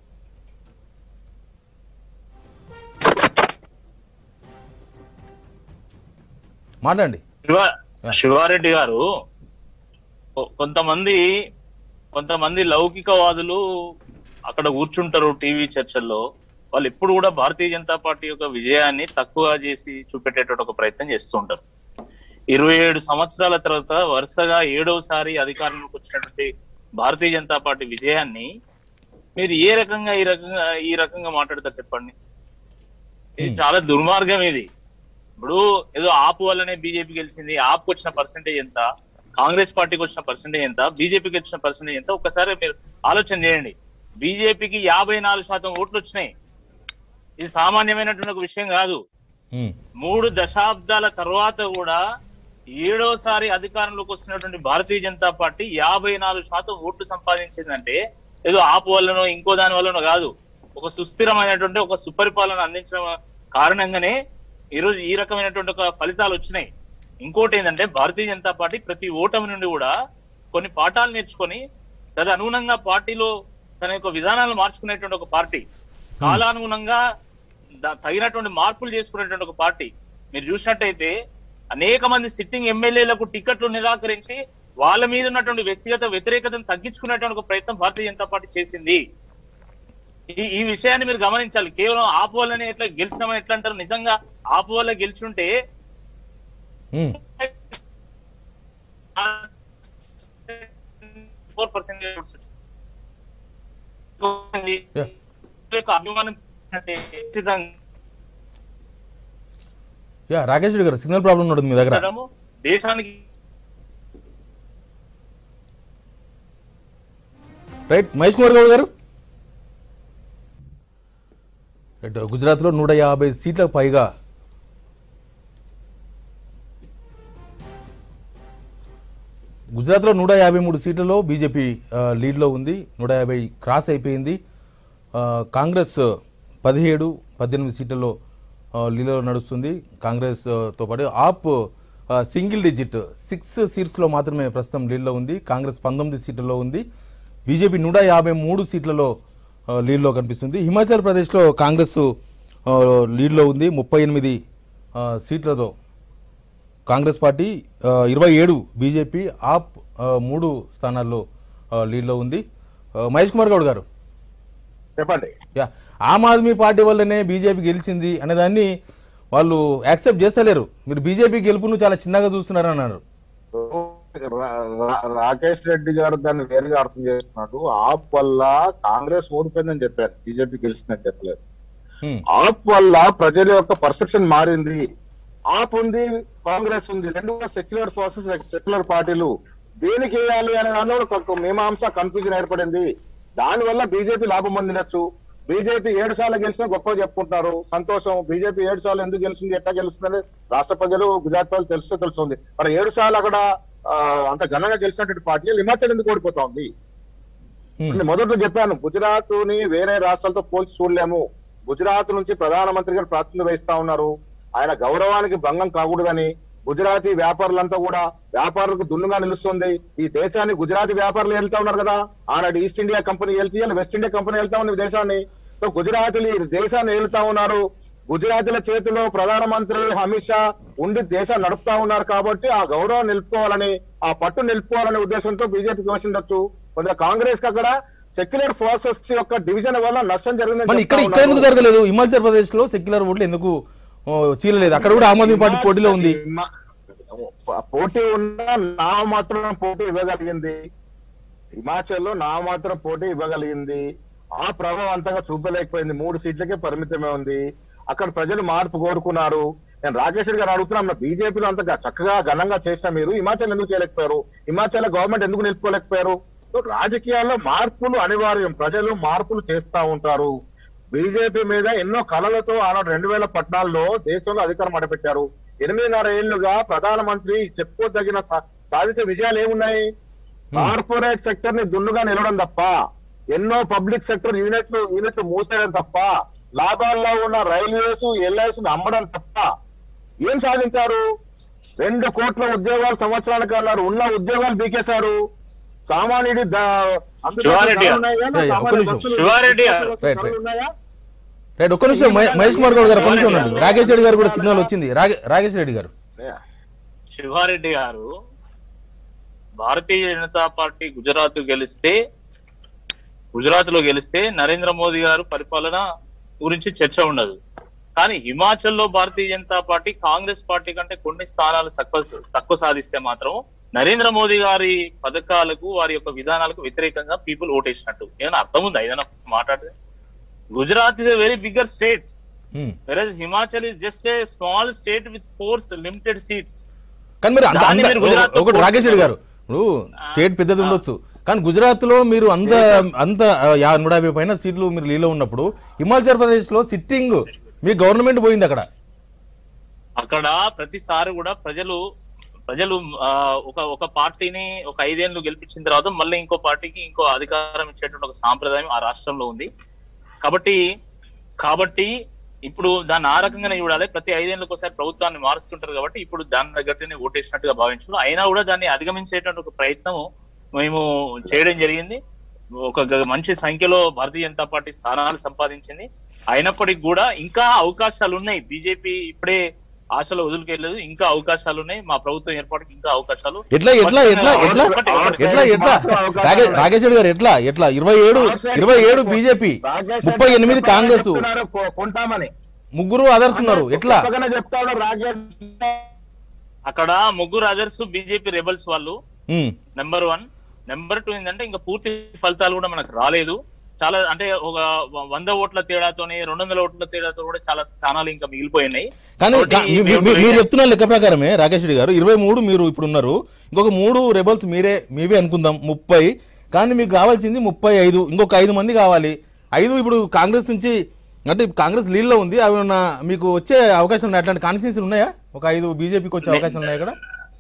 మాట్లాడండి. శివారెడ్డి గారు, కొంతమంది కొంతమంది లౌకికవాదులు అక్కడ కూర్చుంటారు టీవీ చర్చల్లో, వాళ్ళు ఎప్పుడు కూడా భారతీయ జనతా పార్టీ యొక్క విజయాన్ని తక్కువ చేసి చూపెట్టేటువంటి ఒక ప్రయత్నం చేస్తూ ఉంటారు. ఇరవై ఏడు సంవత్సరాల తర్వాత వరుసగా ఏడవసారి అధికారంలోకి వచ్చినటువంటి భారతీయ జనతా పార్టీ విజయాన్ని మీరు ఏ రకంగా ఈ రకంగా ఈ రకంగా మాట్లాడతారు చెప్పండి? ఇది చాలా దుర్మార్గం. ఇది ఇప్పుడు ఏదో ఆపు వల్లనే బీజేపీ గెలిచింది, ఆపుకి వచ్చిన పర్సెంటేజ్ ఎంత, కాంగ్రెస్ పార్టీకి వచ్చిన పర్సెంటేజ్ ఎంత, బీజేపీకి వచ్చిన పర్సెంటేజ్ ఎంత, ఒక్కసారి మీరు ఆలోచన చేయండి. బీజేపీకి యాభై నాలుగు శాతం ఓట్లు వచ్చినాయి. ఇది సామాన్యమైనటువంటి ఒక విషయం కాదు. మూడు దశాబ్దాల తర్వాత కూడా ఏడోసారి అధికారంలోకి వస్తున్నటువంటి భారతీయ జనతా పార్టీ యాభై నాలుగు శాతం ఓట్లు సంపాదించిందంటే ఏదో ఆపు వల్లనో ఇంకో దాని వల్లనో కాదు, ఒక సుస్థిరమైనటువంటి ఒక సుపరిపాలన అందించడం కారణంగానే ఈరోజు ఈ రకమైనటువంటి ఒక ఫలితాలు వచ్చినాయి. ఇంకోటి ఏంటంటే భారతీయ జనతా పార్టీ ప్రతి ఓటమి నుండి కూడా కొన్ని పాఠాలు నేర్చుకొని తదనుగుణంగా పార్టీలో తన యొక్క విధానాలు మార్చుకునేటువంటి ఒక పార్టీ, కాలానుగుణంగా తగినటువంటి మార్పులు చేసుకునేటువంటి ఒక పార్టీ. మీరు చూసినట్టయితే అనేక మంది సిట్టింగ్ ఎమ్మెల్యేలకు టికెట్లు నిరాకరించి వాళ్ళ మీద ఉన్నటువంటి వ్యక్తిగత వ్యతిరేకతను తగ్గించుకునేటువంటి ఒక ప్రయత్నం భారతీయ జనతా పార్టీ చేసింది. ఈ ఈ విషయాన్ని మీరు గమనించాలి. కేవలం ఆపు వల్లనే ఎట్లా గెలిచామని ఎట్లా అంటారు? నిజంగా ఆపు వల్ల గెలిచుంటే ఉమ్, ఫోర్ పర్సెంట్ Yeah. అభిమానం అంటే ఖచ్చితంగా యా రాకేష్ రెడ్డి గారు సిగ్నల్ ప్రాబ్లం ఉంటుంది మీ దగ్గర. ఉండడము దేశానికి రైట్ మహేష్ కుమార్ గౌడ్ గారు. రైట్ గుజరాత్లో నూట యాభై సీట్లకు పైగా గుజరాత్లో నూట యాభై మూడు సీట్లలో బీజేపీ లీడ్లో ఉంది. నూట యాభై క్రాస్ అయిపోయింది. ఆ, కాంగ్రెస్ పదిహేడు పద్దెనిమిది సీట్లలో ఆ, లీడ్లో నడుస్తుంది. కాంగ్రెస్ ఆ, తో పాటు ఆప్ ఆ, సింగిల్ డిజిట్ సిక్స్ సీట్స్లో మాత్రమే ప్రస్తుతం లీడ్లో ఉంది. కాంగ్రెస్ పంతొమ్మిది సీట్లలో ఉంది. బీజేపీ నూట యాభై మూడు సీట్లలో ఆ, లీడ్లో కనిపిస్తుంది. హిమాచల్ ప్రదేశ్లో కాంగ్రెస్ ఆ, లీడ్లో ఉంది ముప్పై ఎనిమిది ఆ, సీట్లతో. కాంగ్రెస్ పార్టీ ఆ, ఇరవై ఏడు, బీజేపీ ఆప్ ఆ, మూడు స్థానాల్లో ఆ, లీడ్లో ఉంది. ఆ, మహేష్ కుమార్ గౌడ్ గారు, చెప్పండి. యా ఆమ్ ఆద్మీ పార్టీ వల్లనే బీజేపీ గెలిచింది అనేదాన్ని వాళ్ళు యాక్సెప్ట్ చేస్తలేరు. మీరు బీజేపీ గెలుపును చాలా చిన్నగా చూస్తున్నారు అన్నారు. రా- రా- రాకేష్ రెడ్డి గారు దాన్ని వేరుగా అర్థం చేస్తున్నాడు. ఆప్ వల్ల కాంగ్రెస్ ఓడిపోయిందని చెప్పారు, బీజేపీ గెలిచిందని చెప్పలేదు. హ్మ్. ఆప్ వల్ల ప్రజల యొక్క పర్సెప్షన్ మారింది. ఆప్ ఉంది, కాంగ్రెస్ ఉంది, రెండు కూడా సెక్యులర్ ఫోర్సెస్, సెక్యులర్ పార్టీలు. దేనికి వేయాలి అనే దానిలో కొంత మీమాంస కన్ఫ్యూజన్ ఏర్పడింది. దాని వల్ల బీజేపీ లాభం పొందినచ్చు. బీజేపీ ఏడు సార్లు గెలిచినా గొప్పగా చెప్పుకుంటున్నారు, సంతోషం. బీజేపీ ఏడు సార్లు ఎందుకు గెలిచింది, ఎట్లా గెలుస్తుందని రాష్ట్ర ప్రజలు, గుజరాత్ ప్రజలు తెలుస్తే తెలుస్తుంది. మరి ఏడు సార్లు అక్కడ ఆ, అంత ఘనంగా గెలిచినటువంటి పార్టీ హిమాచల్ ఎందుకు ఓడిపోతా ఉంది? హ్మ్. నేను మొదట్లో చెప్పాను, గుజరాత్ ని వేరే రాష్ట్రాలతో పోల్చి చూడలేము. గుజరాత్ నుంచి ప్రధానమంత్రి గారు ప్రాతినిధ్యం వహిస్తా ఉన్నారు. ఆయన గౌరవానికి భంగం కాకూడదని గుజరాతీ వ్యాపారులంతా కూడా వ్యాపారులకు దున్నుగా నిలుస్తుంది. ఈ దేశాన్ని గుజరాతీ వ్యాపారులు వెళ్తా ఉన్నారు కదా. ఆనాడు ఈస్ట్ ఇండియా కంపెనీ వెళ్తే, వెస్ట్ ఇండియా కంపెనీ వెళ్తా ఉంది ఈ దేశాన్ని. సో గుజరాతీలు ఈ దేశాన్ని వెళ్తా ఉన్నారు. గుజరాతీల చేతిలో ప్రధానమంత్రి అమిత్ షా ఉండి దేశాన్ని నడుపుతా ఉన్నారు. కాబట్టి ఆ గౌరవం నిలుపుకోవాలని, ఆ పట్టు నిలుపుకోవాలనే ఉద్దేశంతో బీజేపీ విమర్శించవచ్చు. కొంత కాంగ్రెస్ కి అక్కడ సెక్యులర్ ఫోర్సెస్ యొక్క డివిజన్ వల్ల నష్టం జరిగిందని మరి ఇక్కడ చెప్తా ఇక్కడ ఎందుకు ఉన్నారు. జరగలేదు? హిమాచల్ ప్రదేశ్ లో సెక్యులర్ ఓట్లు ఎందుకు ఆ, చీలలేదు? అక్కడ కూడా ఆమ్ ఆద్మీ పార్టీ పోటీలో ఉంది. హిమా- పోటీ ఉన్నా నా మాత్రం పోటీ ఇవ్వగలిగింది. హిమాచల్ లో నా మాత్రం పోటీ ఇవ్వగలిగింది. ఆ ప్రభావం అంతగా చూపలేకపోయింది. మూడు సీట్లకే పరిమితమే ఉంది. అక్కడ ప్రజలు మార్పు కోరుకున్నారు. నేను రాకేష్ రెడ్డి గారు అడుగుతున్నా, బీజేపీలో అంత చక్కగా ఘనంగా చేసిన మీరు హిమాచల్ ఎందుకు చేయలేకపోయారు? హిమాచల్ గవర్నమెంట్ ఎందుకు నిలుపుకోలేకపోయారు? సో రాజకీయాల్లో మార్పులు అనివార్యం. ప్రజలు మార్పులు చేస్తా ఉంటారు. బీజేపీ మీద ఎన్నో కళలతో ఆనాడు రెండు వేల పద్నాలుగులో దేశంలో అధికారం అడపెట్టారు. ఎనిమిదిన్నర ఏళ్లుగా ప్రధానమంత్రి చెప్పుకోదగిన సా- సాధించే విజయాలు ఏమున్నాయి? కార్పొరేట్ సెక్టర్ ని దున్నుగా నిలవడం తప్ప, ఎన్నో పబ్లిక్ సెక్టర్ యూనిట్లు యూనిట్లు మూసేయడం తప్ప, లాభాల్లో ఉన్న రైల్వేస్ ఎల్ఐస్ అమ్మడం తప్ప ఏం సాధించారు? రెండు కోట్ల ఉద్యోగాలు సంవత్సరానికి అన్నారు. ఉన్న ఉద్యోగాలు బీకేశారు. సామాన్యుడి ద- అందుబాటులో శివారెడ్డి ధరలు ఉన్నాయా? యా, యా, ఒక్క సామాన్య నిమిషం. భక్తులు శివారెడ్డి ధరలు రైట్, రైట్. ఉన్నాయా? రైట్, ఒక్క నిమిషం. మహే- మహేష్ కుమార్ గౌడ్ గారు ఒక్క నిమిషం ఉండండి. రాకేష్ రెడ్డి గారు కూడా సిగ్నల్ వచ్చింది. రాగే- రాకేష్ రెడ్డి గారు, శివారెడ్డి గారు, భారతీయ జనతా పార్టీ గుజరాత్ గెలిస్తే గుజరాత్ లో గెలిస్తే నరేంద్ర మోదీ గారు పరిపాలన గురించి చర్చ ఉండదు. కానీ హిమాచల్లో భారతీయ జనతా పార్టీ కాంగ్రెస్ పార్టీ కంటే కొన్ని స్థానాలు తక్కువ తక్కువ సాధిస్తే మాత్రం నరేంద్ర మోదీ గారి పథకాలకు, వారి యొక్క విధానాలకు వ్యతిరేకంగా పీపుల్ ఓటేసినట్టు ఏమైనా అర్థం ఉందా? ఏదైనా మాట్లాడితే Gujarat is a very bigger state, hmm. whereas Himachal is just a small state with four limited seats. కానీ మరి అంత- దాన్ని అంత- మీరు గుజరాత్లో ఒకటి రాకేష్ రెడ్డి గారు, పోల్చుతున్నారు. ఇప్పుడు స్టేట్ పెద్దది ఉండొచ్చు, కానీ గుజరాత్ లో మీరు అంత అంత ఆ, యా- నూట యాభై పైన సీట్లు మీరు లీలో ఉన్నప్పుడు హిమాచల్ ప్రదేశ్ లో సిట్టింగ్ మీ గవర్నమెంట్ పోయింది అక్కడ. అక్కడ ప్రతిసారి కూడా ప్రజలు ప్రజలు ఆ, ఒక ఒక పార్టీని ఒక ఐదేళ్లు గెలిపించిన తర్వాత మళ్ళీ ఇంకో పార్టీకి ఇంకో అధికారం ఇచ్చేటువంటి ఒక సాంప్రదాయం ఆ రాష్ట్రంలో ఉంది. కాబట్టి కాబట్టి ఇప్పుడు దాన్ని ఆ రకంగానే చూడాలి. ప్రతి ఐదేళ్లకు ఒకసారి ప్రభుత్వాన్ని మారుస్తుంటారు కాబట్టి ఇప్పుడు దాని తగ్గట్టునే ఓటేసినట్టుగా భావించారు. అయినా కూడా దాన్ని అధిగమించేటువంటి ఒక ప్రయత్నం మేము చేయడం జరిగింది. ఒక గ- మంచి సంఖ్యలో భారతీయ జనతా పార్టీ స్థానాలు సంపాదించింది. అయినప్పటికీ కూడా ఇంకా అవకాశాలు ఉన్నాయి. బీజేపీ ఇప్పుడే ఆశలు వదులుకెళ్ళలేదు, ఇంకా అవకాశాలు ఉన్నాయి. మా ప్రభుత్వం ఏర్పాటుకి ఇంకా అవకాశాలు. ఎట్లా ఎట్లా ఎట్లా ఎట్లా ఒకటి- ఒకటి- ఎట్లా ఎట్లా రాకే- రాకేష్ రెడ్డి గారు ఎట్లా ఎట్లా ఇరవై ఏడు ఇరవై ఏడు బీజేపీ, ముప్పై ఎనిమిది కాంగ్రెస్. కొంటామని ముగ్గురు అదర్స్ ఉన్నారు, ఎట్లా చెప్తాడు రాకేష్? అక్కడ ముగ్గురు అదర్స్ బీజేపీ రెబల్స్ వాళ్ళు నెంబర్ వన్. నెంబర్ టూ ఏంటంటే ఇంకా పూర్తి ఫలితాలు కూడా మనకు రాలేదు. చాలా అంటే ఒక వంద ఓట్ల తేడాతోని రెండు వందల ఓట్ల తేడాతో కూడా చాలా స్థానాలు ఇంకా మిగిలిపోయినాయి. కానీ మీరు చెప్తున్న లెక్క ప్రకారమే రాకేష్ రెడ్డి గారు ఇరవై మూడు మీరు ఇప్పుడు ఉన్నారు, ఇంకొక మూడు రెబల్స్ మీరే మీవే అనుకుందాం ముప్పై, కానీ మీకు కావాల్సింది ముప్పై ఐదు, ఇంకొక ఐదు మంది కావాలి. ఐదు ఇప్పుడు కాంగ్రెస్ నుంచి అంటే కాంగ్రెస్ లీడ్లో ఉంది, అవి ఉన్న మీకు వచ్చే అవకాశం ఉన్నాయి, అట్లాంటి కాన్స్టిట్యూన్సీలు ఉన్నాయా? ఒక ఐదు బీజేపీకి వచ్చే అవకాశం ఉన్నాయి ఇక్కడ?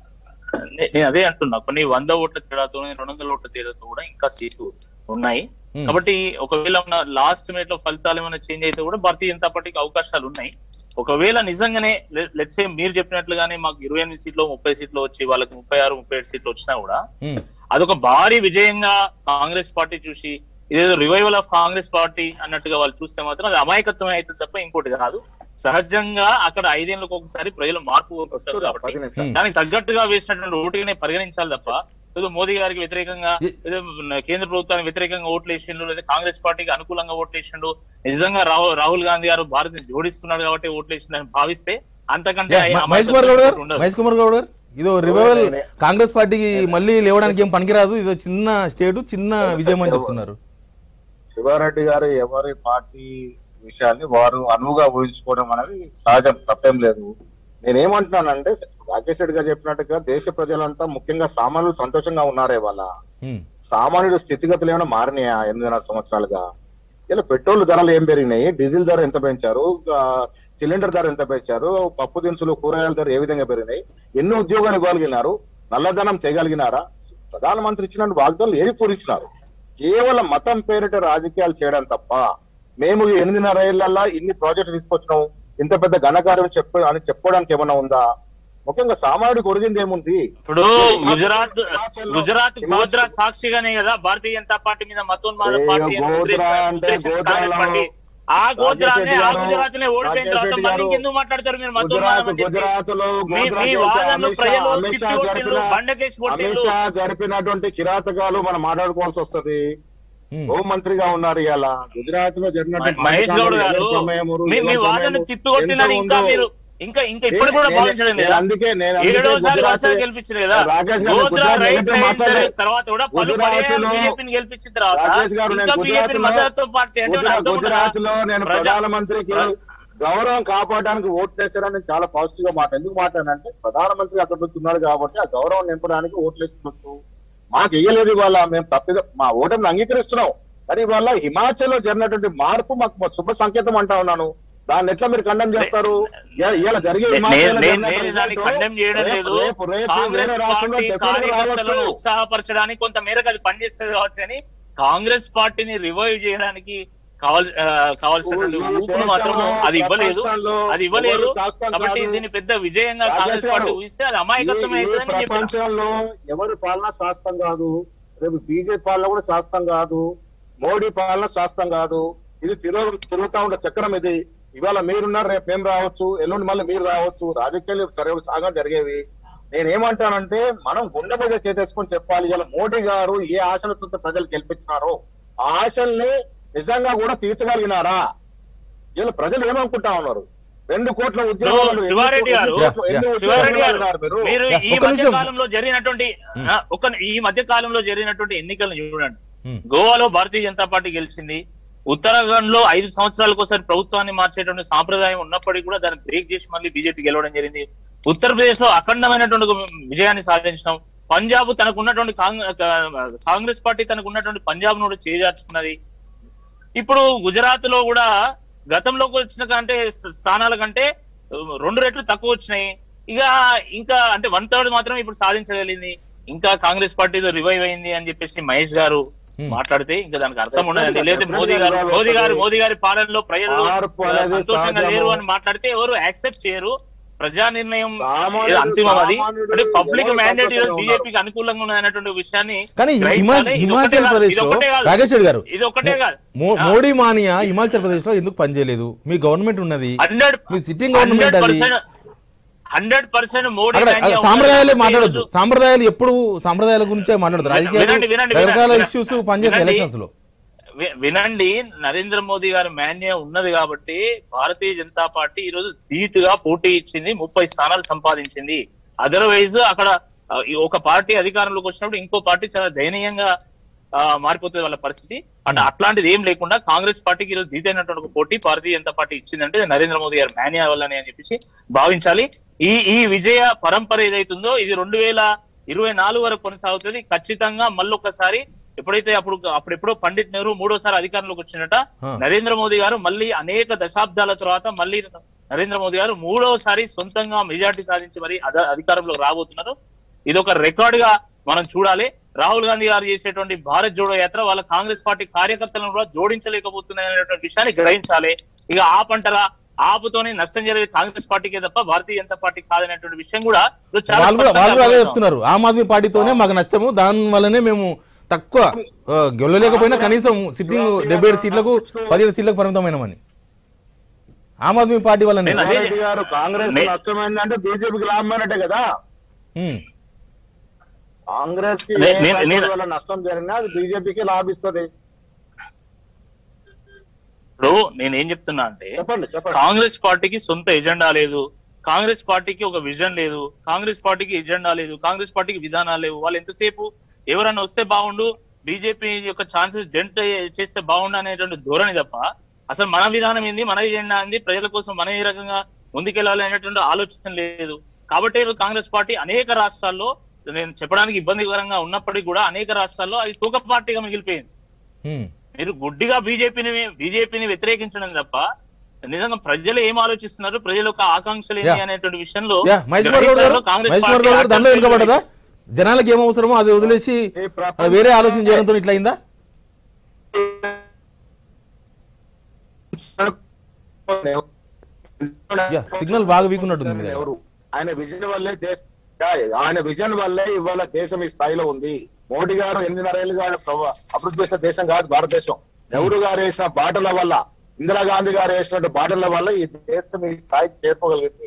నేను అదే అంటున్నా, కొన్ని వంద ఓట్ల తేడాతో రెండు వందల ఓట్ల తేడాతో కూడా ఇంకా సీట్లు ఉన్నాయి. కాబట్టి ఒకవేళ లాస్ట్ మినిట్ లో ఫలితాలు ఏమైనా చేంజ్ అయితే కూడా భారతీయ జనతా పార్టీకి అవకాశాలు ఉన్నాయి. ఒకవేళ నిజంగానే లెట్స్ సే మీరు చెప్పినట్లుగానే మాకు ఇరవై ఎనిమిది సీట్లు ముప్పై సీట్లు వచ్చి వాళ్ళకి ముప్పై ఆరు ముప్పై ఏడు సీట్లు వచ్చినా కూడా అదొక భారీ విజయంగా కాంగ్రెస్ పార్టీ చూసి ఇదేదో రివైవల్ ఆఫ్ కాంగ్రెస్ పార్టీ అన్నట్టుగా వాళ్ళు చూస్తే మాత్రం అది అమాయకత్వం అయితే తప్ప ఇంకోటి కాదు. సహజంగా అక్కడ ఐదేళ్లకు ఒకసారి ప్రజలు మార్పు కోరుకుంటారు కాబట్టి దానికి తగ్గట్టుగా వేసినటువంటి ఓటుగానే పరిగణించాలి తప్ప ఏదో మోదీ గారికి వ్యతిరేకంగా ఏదో కేంద్ర ప్రభుత్వానికి వ్యతిరేకంగా ఓట్లు వేసిండు, లేదా కాంగ్రెస్ పార్టీకి అనుకూలంగా ఓట్లు వేసిండు, నిజంగా రాహుల్ రాహుల్ గాంధీ గారు భారత్ జోడిస్తున్నాడు కాబట్టి ఓట్లు వేసిండు అని భావిస్తే అంతకంటే మహేష్ కుమార్ గౌడ్ గారు మహేష్ కుమార్ గౌడ్ గారు ఇదో రివైవల్ కాంగ్రెస్ పార్టీకి మళ్ళీ లేవడానికి ఏం పనికిరాదు, ఇదో చిన్న స్టేట్ చిన్న విజయం అని చెప్తున్నారు. శివారెడ్డి గారు ఎవరి పార్టీ విషయాన్ని వారు అనువుగా ఊహించుకోవడం అనేది సహజం, తప్పేం లేదు. నేనేమంటున్నానంటే రాకేష్ రెడ్డి గారు చెప్పినట్టుగా దేశ ప్రజలంతా ముఖ్యంగా సామాన్యులు సంతోషంగా ఉన్నారే. వాళ్ళ సామాన్యుడు స్థితిగతులు ఏమైనా మారినాయా ఎనిమిదిన్నర సంవత్సరాలుగా? ఇలా పెట్రోల్ ధరలు ఏం పెరిగినాయి, డీజిల్ ధర ఎంత పెంచారు, సిలిండర్ ధర ఎంత పెంచారు, పప్పు దినుసులు కూరగాయల ధర ఏ విధంగా పెరిగినాయి, ఎన్ని ఉద్యోగాలు ఇవ్వగలిగినారు, నల్లధనం చేయగలిగినారా? ప్రధానమంత్రి ఇచ్చిన వాగ్దానాలు ఏవి పూరించినారు? కేవలం మతం పేరిట రాజకీయాలు చేయడం తప్ప మేము ఎనిమిదిన్నర ఏళ్లలో ఇన్ని ప్రాజెక్టులు తీసుకొచ్చినాం, ఇంత పెద్ద ఘనకార్యం చెప్ప అని చెప్పుకోవడానికి ఏమన్నా ఉందా? ముఖ్యంగా సామాన్యుడికి ఒరిగింది ఏముంది? ఇప్పుడు గుజరాత్ గుజరాత్ గోద్రా సాక్షిగానే కదా భారతీయ జనతా పార్టీ మీద మతోన్మాద పార్టీ ఆ గోద్రానే ఆ గుజరాత్ నే ఓడిపోయిన తర్వాత మళ్ళీ ఇంకెందుకు మాట్లాడతారు మీరు మతోన్మాదం? గుజరాత్ లో అమిత్ షా జరిపినటువంటి కిరాతకాలు మనం మాట్లాడుకోవాల్సి వస్తుంది. హోంమంత్రిగా ఉన్నారు ఇవాళ. గుజరాత్ లో జరిగినటువంటి మహేష్ గౌడ్ గారు మీ వాదన తిప్పికొట్టినని ఇంకా మీరు ఇంకా ఇంకా ఇప్పుడు కూడా భావించడం లేదా? అందుకే ఏడోసారి వరుసగా గెలిపించారు కదా గోద్రా రైట్ సైడ్ తర్వాత కూడా పలు పర్యాయాలు బీజేపీని గెలిపించిన తర్వాత ఇంకా బీజేపీ మద్దతు పార్టీ అంటే గుజరాత్ లో నేను ప్రధానమంత్రికి గౌరవం కాపాడడానికి ఓట్లు వేసారని చాలా పాజిటివ్ గా మాట ఎందుకు మాట్లాడానంటే ప్రధానమంత్రి అక్కడ నుంచి ఉన్నారు కాబట్టి ఆ గౌరవం నింపడానికి ఓట్లు వేసుకోవచ్చు. మాకు వేయలేదు ఇవాళ, మేము తప్పిద మా ఓటమిని అంగీకరిస్తున్నాం. కానీ ఇవాళ హిమాచల్ లో జరిగినటువంటి మార్పు మాకు శుభ సంకేతం అంటా ఉన్నాను. దాన్ని ఎట్లా మీరు ఖండం చేస్తారు? ఇలా జరిగే ఉత్సాహపరచడానికి కొంత మేరకు అది పనిచేస్తుంది కావచ్చు, అని కాంగ్రెస్ పార్టీని రివైవ్ చేయడానికి కావాల్సి కావాల్సినటువంటి ఊపును మాత్రం అది ఇవ్వలేదు అది ఇవ్వలేదు కాబట్టి దీన్ని పెద్ద విజయంగా కాంగ్రెస్ పార్టీ ఊహిస్తే అది అమాయకత్వం అవుతుందని ప్రపంచంలో ఎవరి పాలన శాస్త్రం కాదు, రేపు బీజేపీ పాలన కూడా శాస్త్రం కాదు, మోడీ పాలన శాస్త్రం కాదు. ఇది తిరుగు తిరుగుతా ఉండే చక్రం. ఇది ఇవాళ మీరున్నారు, రేపు మేము రావచ్చు, ఎల్లుండి మళ్ళీ మీరు రావచ్చు. రాజకీయాలు సరే సాగా జరిగేవి. నేనేమంటానంటే మనం గుండె మీద చేతేసుకొని చెప్పాలి. ఇలా మోడీ గారు ఏ ఆశలతో ప్రజలు గెలిపించినారో ఆ ఆశల్ని నిజంగా కూడా తీర్చగలిగినారా? ఇలా ప్రజలు ఏమనుకుంటా ఉన్నారు? రెండు కోట్ల ఉద్యోగాలు శివారెడ్డి గారు శివారెడ్డి గారు మీరు ఈ మధ్య కాలంలో జరిగినటువంటి ఒక ఈ మధ్య కాలంలో జరిగినటువంటి ఎన్నికలను చూడండి. గోవాలో భారతీయ జనతా పార్టీ గెలిచింది. ఉత్తరాఖండ్ లో ఐదు సంవత్సరాలకు ఒకసారి ప్రభుత్వాన్ని మార్చేటువంటి సాంప్రదాయం ఉన్నప్పటికీ కూడా దాన్ని బ్రేక్ చేసి మళ్ళీ బీజేపీ గెలవడం జరిగింది. ఉత్తరప్రదేశ్ లో అఖండమైనటువంటి విజయాన్ని సాధించడం. పంజాబ్ తనకున్నటువంటి కాంగ్రెస్ పార్టీ తనకున్నటువంటి పంజాబ్ ను చేజార్చుకున్నది. ఇప్పుడు గుజరాత్ లో కూడా గతంలోకి వచ్చిన కంటే స్థానాల కంటే రెండు రెట్లు తక్కువ వచ్చినాయి. ఇక ఇంకా అంటే వన్ థర్డ్ మాత్రం ఇప్పుడు సాధించగలిగింది. ఇంకా కాంగ్రెస్ పార్టీలో రివైవ్ అయింది అని చెప్పేసి మహేష్ గారు మాట్లాడితే ఇంకా దానికి అర్థం ఉండదండి. లేదా మోదీ గారు మోదీ గారు మోదీ గారి పాలనలో ప్రజలు సంతోషంగా లేరు అని మాట్లాడితే ఎవరు యాక్సెప్ట్ చేయరు. ప్రజా నిర్ణయం అంతిమం. అది అంటే పబ్లిక్ మ్యాండేట్ బీజేపీకి అనుకూలంగా ఉన్నదన్నటువంటి విషయాన్ని హిమాచల్ ప్రదేశ్ లో రాకేష్ రెడ్డి గారు ఇది ఒకటే కాదు, మోడీ మానియా హిమాచల్ ప్రదేశ్ లో ఎందుకు పనిచేయలేదు? మీ గవర్నమెంట్ ఉన్నది, మీ సిట్టింగ్ గవర్నమెంట్ అది. హండ్రెడ్ పర్సెంట్ మోడీ సాంప్రదాయాలే మాట్లాడొద్దు. సాంప్రదాయాలు ఎప్పుడు సాంప్రదాయాల గురించే మాట్లాడతారు. రాజకీయాలు రకరకాల ఇష్యూస్ పనిచేస్తాయి ఎలక్షన్స్ లో. వి- వినండి, నరేంద్ర మోదీ గారి మాన్య ఉన్నది కాబట్టి భారతీయ జనతా పార్టీ ఈ రోజు ధీటుగా పోటీ ఇచ్చింది, ముప్పై స్థానాలు సంపాదించింది. అదర్వైజ్ అక్కడ ఆ, ఈ ఒక పార్టీ అధికారంలోకి వచ్చినప్పుడు ఇంకో పార్టీ చాలా దయనీయంగా ఆ, మారిపోతుంది వాళ్ళ పరిస్థితి. అంటే అట్లాంటిది ఏం లేకుండా కాంగ్రెస్ పార్టీకి ఈరోజు ధీటైనటువంటి ఒక పోటీ భారతీయ జనతా పార్టీ ఇచ్చిందంటే నరేంద్ర మోదీ గారి మాన్య వల్లనే అని చెప్పేసి భావించాలి. ఈ ఈ విజయ పరంపర ఏదైతుందో ఇది రెండు వేల ఇరవై నాలుగు వరకు కొనసాగుతుంది. ఖచ్చితంగా మళ్ళొక్కసారి ఎప్పుడైతే అప్పుడు అప్పుడెప్పుడో పండిట్ నెహ్రూ మూడోసారి అధికారంలోకి వచ్చినట, నరేంద్ర మోదీ గారు మళ్ళీ అనేక దశాబ్దాల తర్వాత మళ్ళీ నరేంద్ర మోదీ గారు మూడోసారి సొంతంగా మెజార్టీ సాధించి మరి అధ- అధికారంలోకి రాబోతున్నారు. ఇది ఒక రికార్డ్ గా మనం చూడాలి. రాహుల్ గాంధీ గారు చేసేటువంటి భారత్ జోడో యాత్ర వాళ్ళ కాంగ్రెస్ పార్టీ కార్యకర్తలను కూడా జోడించలేకపోతున్నాయి అనేటువంటి విషయాన్ని గ్రహించాలి. ఇక ఆ పంటరా ఆపుతోనే నష్టం జరిగేది కాంగ్రెస్ పార్టీకే తప్ప భారతీయ జనతా పార్టీ కాదనేటువంటి విషయం కూడా ఇప్పుడు చాలా వాళ్ళు కూడా వాళ్ళు కూడా అదే స్పష్టంగా చెప్తున్నారు. ఆమ్ ఆద్మీ పార్టీతోనే మాకు నష్టము, దాని వల్లనే మేము తక్కువ ఆ, గెలవలేకపోయినా కనీసం సిట్టింగ్ డెబ్బై ఏడు సీట్లకు పదిహేడు సీట్లకు పరిమితమైనమని ఆమ్ ఆద్మీ పార్టీ వల్లనే. నేను అదే- రెడ్డి గారు కాంగ్రెస్ నే- నష్టమైందంటే బీజేపీకి లాభమైనట్టే కదా. ఉమ్. కాంగ్రెస్ కి నే- ఏ నేను- పార్టీ నేను- వల్ల నష్టం జరిగినా అది బీజేపీకి లాభిస్తుంది. ఇప్పుడు నేను ఏం చెప్తున్నా అంటే చెప్పండి చెప్పండి. కాంగ్రెస్ పార్టీకి సొంత ఎజెండా లేదు, కాంగ్రెస్ పార్టీకి ఒక విజన్ లేదు, కాంగ్రెస్ పార్టీకి ఎజెండా లేదు, కాంగ్రెస్ పార్టీకి విధానాలు లేవు. వాళ్ళు ఎంతసేపు ఎవరైనా వస్తే బాగుండు, బీజేపీ యొక్క ఛాన్సెస్ డెంట్ చేస్తే బాగుండు అనేటువంటి ధోరణి తప్ప అసలు మన విధానం ఏంది, మన ఎజెండా ఏంది, ప్రజల కోసం మనం ఏ రకంగా ముందుకెళ్లాలి అనేటువంటి ఆలోచన లేదు. కాబట్టి ఈరోజు కాంగ్రెస్ పార్టీ అనేక రాష్ట్రాల్లో, నేను చెప్పడానికి ఇబ్బందికరంగా ఉన్నప్పటికీ కూడా అనేక రాష్ట్రాల్లో అది తూక పార్టీగా మిగిలిపోయింది. ఉమ్. మీరు గుడ్డిగా బీజేపీని బీజేపీని వ్యతిరేకించడం తప్ప నిజంగా ప్రజలు ఏం ఆలోచిస్తున్నారు, ప్రజల యొక్క ఆకాంక్షలు ఏంటి Yeah. అనేటువంటి విషయంలో యా, మహేష్ కుమార్ గౌడ్ గారు, కాంగ్రెస్ మహేష్ కుమార్ పార్టీ గౌడ్ గారు దానిలో ఆచరణ వెనుకబడదా? జనాలకు ఏం అవసరమో అది వదిలేసి ఈ ఆ, ప్రపంచ- వేరే ఆలోచన చేయడంతో ఇట్లా అయిందా? యా, సిగ్నల్ బాగా వీక్ ఉన్నట్టుంది మీ దగ్గర. ఎవరు ఆయన విజన్ వల్లే దేశ ఆయన విజన్ వల్లే ఇవాళ దేశం ఈ స్థాయిలో ఉంది. మోడీ గారు ఎనిమిదిన్నరేళ్ళుగా ప్రభు- అభివృద్ధి చేసిన దేశం కాదు భారతదేశం. నెహ్రూ గారు వేసిన బాటల వల్ల, ఇందిరాగాంధీ గారు వేసినట్టు బాటల వల్ల ఈ దేశం ఈ స్థాయికి చేరుకోగలిగింది.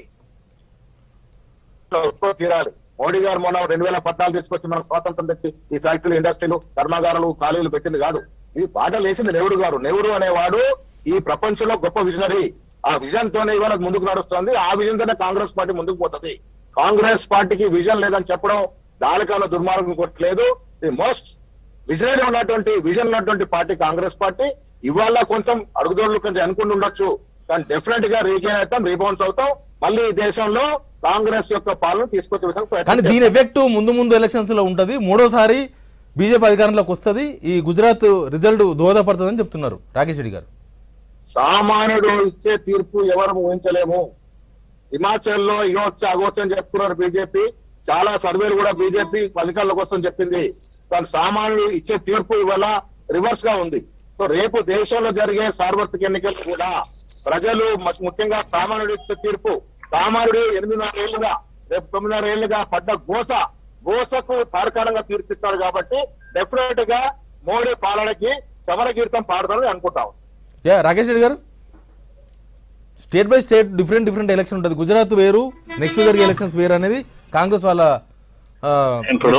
ఒప్పుకో తీరాలి. మోడీ గారు మొన్న రెండు వేల పద్నాలుగు తీసుకొచ్చి మనకు స్వాతంత్రం తెచ్చి ఈ ఫ్యాక్టరీలు, ఇండస్ట్రీలు, కర్మాగారాలు, కాలేజీలు పెట్టింది కాదు. ఈ బాటలు వేసింది నెహ్రూ గారు. నెహ్రూ అనేవాడు ఈ ప్రపంచంలో గొప్ప విజనరీ. ఆ విజన్ తోనే ఇవాళ ముందుకు నడుస్తుంది. ఆ విజన్ తోనే కాంగ్రెస్ పార్టీ ముందుకు పోతుంది. కాంగ్రెస్ పార్టీకి విజన్ లేదని చెప్పడం దానికన్నా దుర్మార్గం కొట్టలేదు. ది మోస్ట్ విజనరీ ఉన్నటువంటి విజన్ ఉన్నటువంటి పార్టీ కాంగ్రెస్ పార్టీ. ఇవాళ కొంచెం అడుగుదోడులు కొంచెం అనుకుంటూ ఉండొచ్చు, కానీ డెఫినెట్ గా రీగెయిన్ అవుతాం, రీబౌన్స్ అవుతాం. మళ్ళీ ఈ దేశంలో కాంగ్రెస్ యొక్క పాలన తీసుకొచ్చే విధంగా కానీ ప్రయత్నం దీని ఎఫెక్ట్ ముందు ముందు ఎలక్షన్స్ లో ఉంటది. మూడోసారి బీజేపీ అధికారంలోకి వస్తుంది. ఈ గుజరాత్ రిజల్ట్ దోహదపడుతుందని చెప్తున్నారు రాకేష్ రెడ్డి గారు. సామాన్యుడు ఇచ్చే తీర్పు ఎవరు ఊహించలేము. హిమాచల్ లో ఇగొచ్చు అగొచ్చు అని చెప్తున్నారు బీజేపీ. చాలా సర్వేలు కూడా బీజేపీ అధికారుల కోసం చెప్పింది. కానీ సామాన్యుడు ఇచ్చే తీర్పు ఇవాళ రివర్స్ గా ఉంది. సో రేపు దేశంలో జరిగే సార్వత్రిక ఎన్నికలు కూడా ప్రజలు మ- ముఖ్యంగా సామాన్యుడు ఇచ్చే తీర్పు, సామాన్యుడు ఎనిమిదిన్నర ఏళ్లుగా రేపు తొమ్మిదిన్నర ఏళ్లుగా పడ్డ గోస గోసకు తార్కాణంగా తీర్పిస్తారు. కాబట్టి డెఫినెట్ గా మోడీ పాలనకి సమర గీతం పాడతారని అనుకుంటాం. యా, రాకేష్ రెడ్డి గారు, state by state different different election ఉంటుంది. గుజరాత్ వేరు, నెక్స్ట్ జరిగే ఎలక్షన్స్ వేరు అనేది కాంగ్రెస్ వాళ్ళ ఆ, ఇప్పుడు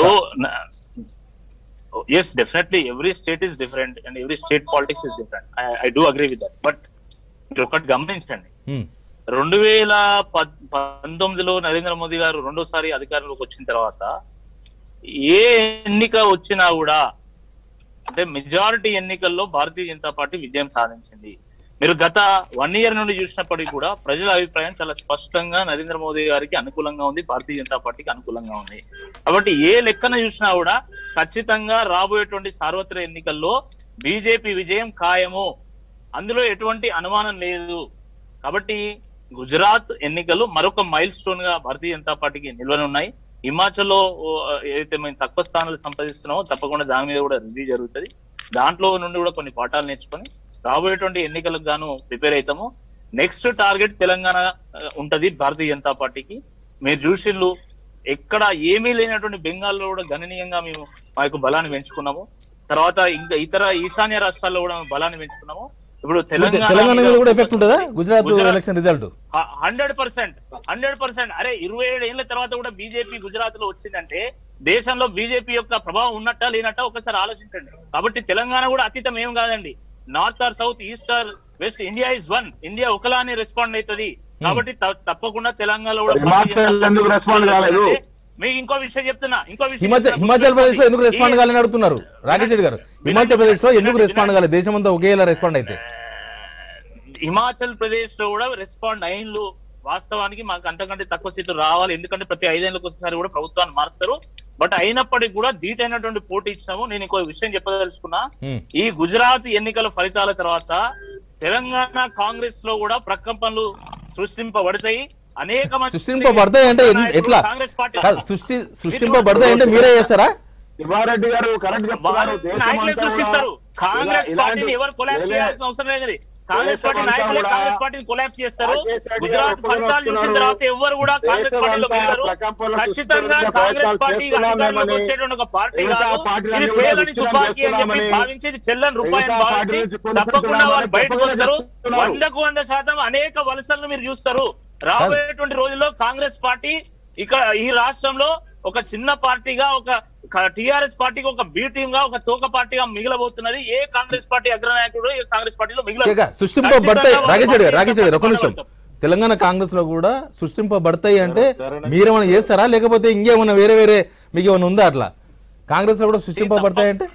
yes definitely every state is different and every state politics is different. I do agree with that. But మీరు ఒకటి గమనించండి, ఉమ్, రెండు వేల పద్- పంతొమ్మిదిలో నరేంద్ర మోదీ గారు రెండోసారి అధికారంలోకి వచ్చిన తర్వాత ఏ ఎన్నిక వచ్చినా కూడా అంటే మెజారిటీ ఎన్నికల్లో భారతీయ జనతా పార్టీ విజయం సాధించింది. మీరు గత వన్ ఇయర్ నుండి చూసినప్పటికీ కూడా ప్రజల అభిప్రాయం చాలా స్పష్టంగా నరేంద్ర మోదీ గారికి అనుకూలంగా ఉంది, భారతీయ జనతా పార్టీకి అనుకూలంగా ఉంది. కాబట్టి ఏ లెక్కన చూసినా కూడా ఖచ్చితంగా రాబోయేటువంటి సార్వత్రిక ఎన్నికల్లో బీజేపీ విజయం ఖాయము, అందులో ఎటువంటి అనుమానం లేదు. కాబట్టి గుజరాత్ ఎన్నికలు మరొక మైల్ స్టోన్ గా భారతీయ జనతా పార్టీకి నిల్వనున్నాయి. హిమాచల్ లో ఏదైతే మేము తక్కువ స్థానాలు సంపాదిస్తున్నామో తప్పకుండా దాని మీద కూడా రివ్యూ జరుగుతుంది. దాంట్లో నుండి కూడా కొన్ని పాఠాలు నేర్చుకొని రాబోయేటువంటి ఎన్నికలకు గాను ప్రిపేర్ అవుతాము. నెక్స్ట్ టార్గెట్ తెలంగాణ ఉంటది భారతీయ జనతా పార్టీకి. మీరు చూసిండ్రు ఎక్కడ ఏమీ లేనటువంటి బెంగాల్లో కూడా గణనీయంగా మేము మా యొక్క బలాన్ని పెంచుకున్నాము. తర్వాత ఇంకా ఇతర ఈశాన్య రాష్ట్రాల్లో కూడా మేము బలాన్ని పెంచుకున్నాము. ఇప్పుడు తెలంగాణ తెలంగాణ మీద కూడా ఎఫెక్ట్ ఉంటుందా Gujarat election result? Hundred percent hundred percent అరే ఇరవై ఏడు ఏళ్ల తర్వాత కూడా బీజేపీ గుజరాత్ లో వచ్చిందంటే దేశంలో బీజేపీ యొక్క ప్రభావం ఉన్నట్టా లేనట్టా ఒకసారి ఆలోచించండి. కాబట్టి తెలంగాణ కూడా అతీతం ఏం కాదండి. North or south, east or west, India is one. India ఒకలానే రెస్పాండ్ అవుతుంది. కాబట్టి తప్పకుండా తెలంగాణలో కూడా మీకు ఇంకో విషయం చెప్తున్నా. ఇంకో విషయం హిమాచల్ ప్రదేశ్ లో ఎందుకు రెస్పాండ్ కావాలని అడుగుతున్నారు రాకేష్ రెడ్డి గారు. హిమాచల్ ప్రదేశ్ లో ఎందుకు రెస్పాండ్ కాలేదు? దేశం అంతా ఒకేలా రెస్పాండ్ అయితే హిమాచల్ ప్రదేశ్ లో కూడా రెస్పాండ్ అయిన్లు. వాస్తవానికి మాకు అంతకంటే తక్కువ సీట్లు రావాలి, ఎందుకంటే ప్రతి ఐదేళ్లకు ఒకసారి కూడా ప్రభుత్వాన్ని మారుస్తారు. బట్ అయినప్పటికీ కూడా ధీటైనటువంటి పోటీ ఇచ్చినాము. నేను ఇంకో విషయం చెప్పదలుచుకున్నా. ఈ గుజరాత్ ఎన్నికల ఫలితాల తర్వాత తెలంగాణ కాంగ్రెస్ లో కూడా ప్రకంపనలు సృష్టింపబడతాయి. అనేక మంది సృష్టింపబడతాయి అంటే ఎట్లా? కాంగ్రెస్ పార్టీ సృష్టి సృష్టింపబడతాయి అంటే మీరే చేస్తారా? శివారెడ్డి గారు కరెక్ట్ చెప్తున్నారు. నాయకులే సృష్టిస్తారు. కాంగ్రెస్ పార్టీని ఎవరు కొలాప్స్ చేయాల్సిన అవసరం లేదు. కాంగ్రెస్ పార్టీ నాయకులే కాంగ్రెస్ పార్టీని కొలాప్స్ చేస్తారు. గుజరాత్ ఫలితాలు చూసిన తర్వాత ఎవరు కూడా కాంగ్రెస్ పార్టీలో వెళ్ళరు. ఖచ్చితంగా కాంగ్రెస్ పార్టీ అధికారంలోకి వచ్చేటువంటి ఒక పార్టీ కాదు. ఇది పేదని తుపాకీ అని చెప్పి భావించి, ఇది చెల్లని రూపాయలు భావించి తప్పకుండా వాళ్ళు బయటకు వస్తారు. వందకు వంద శాతం అనేక వలసలను మీరు చూస్తారు. రాబోయేటువంటి రోజుల్లో కాంగ్రెస్ పార్టీ ఇక్కడ ఈ రాష్ట్రంలో ఒక చిన్న పార్టీగా, ఒక టిఆర్ఎస్ పార్టీకి ఒక బి టీమ్ గా, ఒక తోక పార్టీగా మిగిలబోతున్నది. ఏ కాంగ్రెస్ పార్టీ అగ్రనాయకుడు ఈ కాంగ్రెస్ పార్టీలో మిగిలిన సృష్టింపబడతాయి. రాకేష్ రెడ్డి గారు రాకేష్ రెడ్డి గారు ఒక నిమిషం. తెలంగాణ కాంగ్రెస్ లో కూడా సృష్టింపబడతాయి అంటే మీరేమైనా చేస్తారా, లేకపోతే ఇంకేమైనా వేరే వేరే మీకు ఏమైనా ఉందా? అట్లా కాంగ్రెస్ లో కూడా సృష్టింపబడతాయి అంటే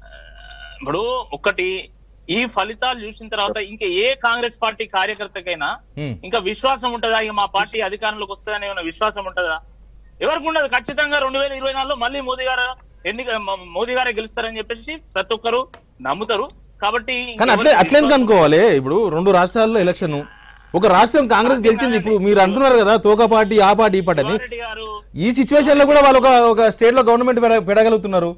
ఇప్పుడు ఒకటి, ఈ ఫలితాలు చూసిన తర్వాత ఇంకా ఏ కాంగ్రెస్ పార్టీ కార్యకర్తకైనా ఇంకా విశ్వాసం ఉంటుందా? ఇక మా పార్టీ అధికారంలోకి వస్తుందని ఏమైనా విశ్వాసం ఉంటుందా? ఎవరికి ఉండదు. ఖచ్చితంగా రెండు వేల ఇరవై నాలుగులో మళ్ళీ మోదీ గారు ఎన్నిక మోదీ గారే గెలుస్తారని చెప్పేసి ప్రతి ఒక్కరు నమ్ముతారు. కాబట్టి అట్లే అట్లెందుకు అనుకోవాలి? ఇప్పుడు రెండు రాష్ట్రాల్లో ఎలక్షన్, ఒక రాష్ట్రం కాంగ్రెస్ గెలిచింది. ఇప్పుడు మీరు అంటున్నారు కదా తోక పార్టీ, ఆ పార్టీ, ఈ పార్టీ అని. ఈ సిచ్యువేషన్ లో కూడా వాళ్ళు ఒక స్టేట్ లో గవర్నమెంట్ పెడగలుగుతున్నారు.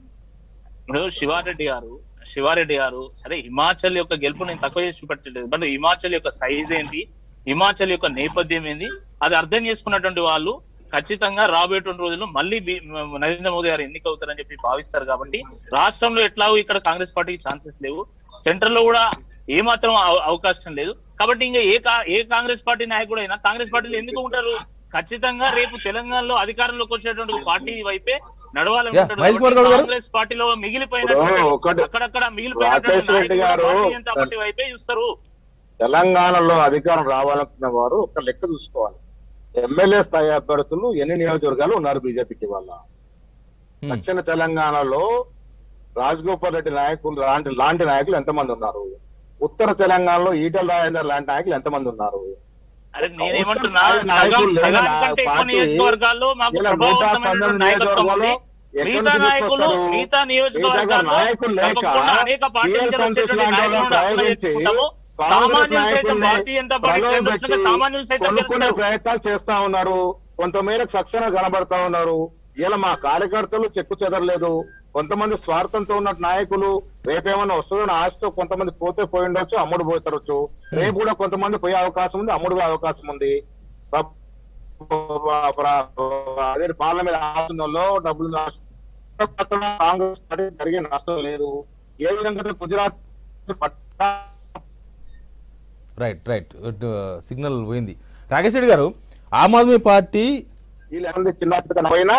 ఇప్పుడు శివారెడ్డి గారు శివారెడ్డి గారు సరే, హిమాచల్ యొక్క గెలుపు నేను తక్కువ చేసి చూపెట్టలేదు. బట్ హిమాచల్ యొక్క సైజ్ ఏంటి, హిమాచల్ యొక్క నేపథ్యం ఏంటి, అది అర్థం చేసుకున్నటువంటి వాళ్ళు ఖచ్చితంగా రాబోయేటువంటి రోజుల్లో మళ్ళీ నరేంద్ర మోదీ గారు ఎన్నిక అవుతారని చెప్పి భావిస్తారు. కాబట్టి రాష్ట్రంలో ఎట్లాగో ఇక్కడ కాంగ్రెస్ పార్టీకి ఛాన్సెస్ లేవు, సెంట్రల్ లో కూడా ఏమాత్రం అవకాశం లేదు. కాబట్టి ఇంకా ఏ ఏ కాంగ్రెస్ పార్టీ నాయకుడు అయినా కాంగ్రెస్ పార్టీలో ఎందుకు ఉంటారు? ఖచ్చితంగా రేపు తెలంగాణలో అధికారంలోకి వచ్చేటువంటి పార్టీ వైపే నడవాలనుకుంటారు. కాంగ్రెస్ పార్టీలో మిగిలిపోయినటువంటి అక్కడక్కడ మిగిలిపోయినటువంటి భారతీయ జనతా పార్టీ వైపే చూస్తారు. తెలంగాణలో అధికారం రావాలనుకున్న వారు ఒక లెక్క చూసుకోవాలి. ఎమ్మెల్యే స్థాయి అభ్యర్థులు ఎన్ని నియోజకవర్గాలు ఉన్నారు బీజేపీకి? వాళ్ళ దక్షిణ తెలంగాణలో రాజగోపాల్ రెడ్డి నాయకులు లాంటి లాంటి నాయకులు ఎంతమంది ఉన్నారు? ఉత్తర తెలంగాణలో ఈటల రాజేందర్ లాంటి నాయకులు ఎంతమంది ఉన్నారు? నేనేమంటున్నా, నియోజకవర్గాల్లో మాకు ప్రభావవంతమైన నాయకత్వం ఉంది. మిగతా నాయకులు మిగతా నియోజకవర్గాల్లో అనేక పార్టీల సామాన్యులు సైతం భారతీయ జనతా పార్టీ సామాన్యులు సైతం ప్రయత్నాలు చేస్తా ఉన్నారు. కొంతమేరకు సక్షణ కనబడతా ఉన్నారు. ఇలా మా కార్యకర్తలు చెక్కు చెదరలేదు. కొంతమంది స్వార్థంతో ఉన్న నాయకులు రేపేమన్నా వస్తుందని ఆశతో కొంతమంది పోతే పోయి ఉండొచ్చు, అమ్ముడు పోతారొచ్చు. రేపు కూడా కొంతమంది పోయే అవకాశం ఉంది, అమ్ముడు అవకాశం ఉంది. అదే పార్లమెంట్ ఆసనంలో డబ్బులు కాంగ్రెస్ పార్టీ జరిగే నష్టం లేదు. ఏ విధంగా గుజరాత్ రైట్ రైట్ సిగ్నల్ పోయింది. రాకేష్ రెడ్డి గారు, ఆమ్ ఆద్మీ పార్టీ చిన్న పోయినా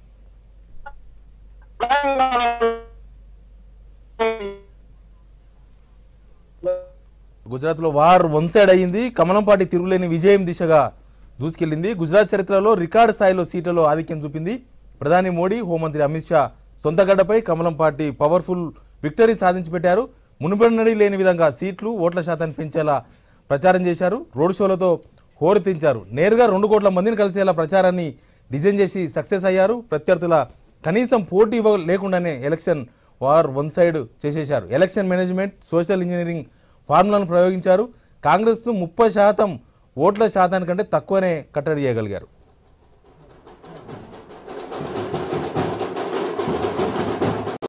గుజరాత్ లో వార్ వన్ సైడ్ అయ్యింది. కమలం పార్టీ తిరుగులేని విజయం దిశగా దూసుకెళ్లింది. గుజరాత్ చరిత్రలో రికార్డు స్థాయిలో సీట్లలో ఆధిక్యం చూపింది. ప్రధాని మోడీ, హోంమంత్రి అమిత్ షా సొంత గడ్డపై కమలం పార్టీ పవర్ఫుల్ విక్టరీ సాధించి పెట్టారు. మునుపడి లేని విధంగా సీట్లు, ఓట్ల శాతాన్ని పెంచేలా ప్రచారం చేశారు. రోడ్ షోలతో హోరెత్తించారు. నేరుగా రెండు కోట్ల మందిని కలిసేలా ప్రచారాన్ని డిజైన్ చేసి సక్సెస్ అయ్యారు. ప్రత్యర్థుల కనీసం పోటీ ఇవ్వ లేకుండానే ఎలక్షన్ వార్ వన్ సైడ్ చేసేశారు. ఎలక్షన్ మేనేజ్మెంట్, సోషల్ ఇంజనీరింగ్ ఫార్ములాను ప్రయోగించారు. కాంగ్రెస్ను ముప్పై శాతం ఓట్ల శాతానికంటే తక్కువనే కట్టడి చేయగలిగారు.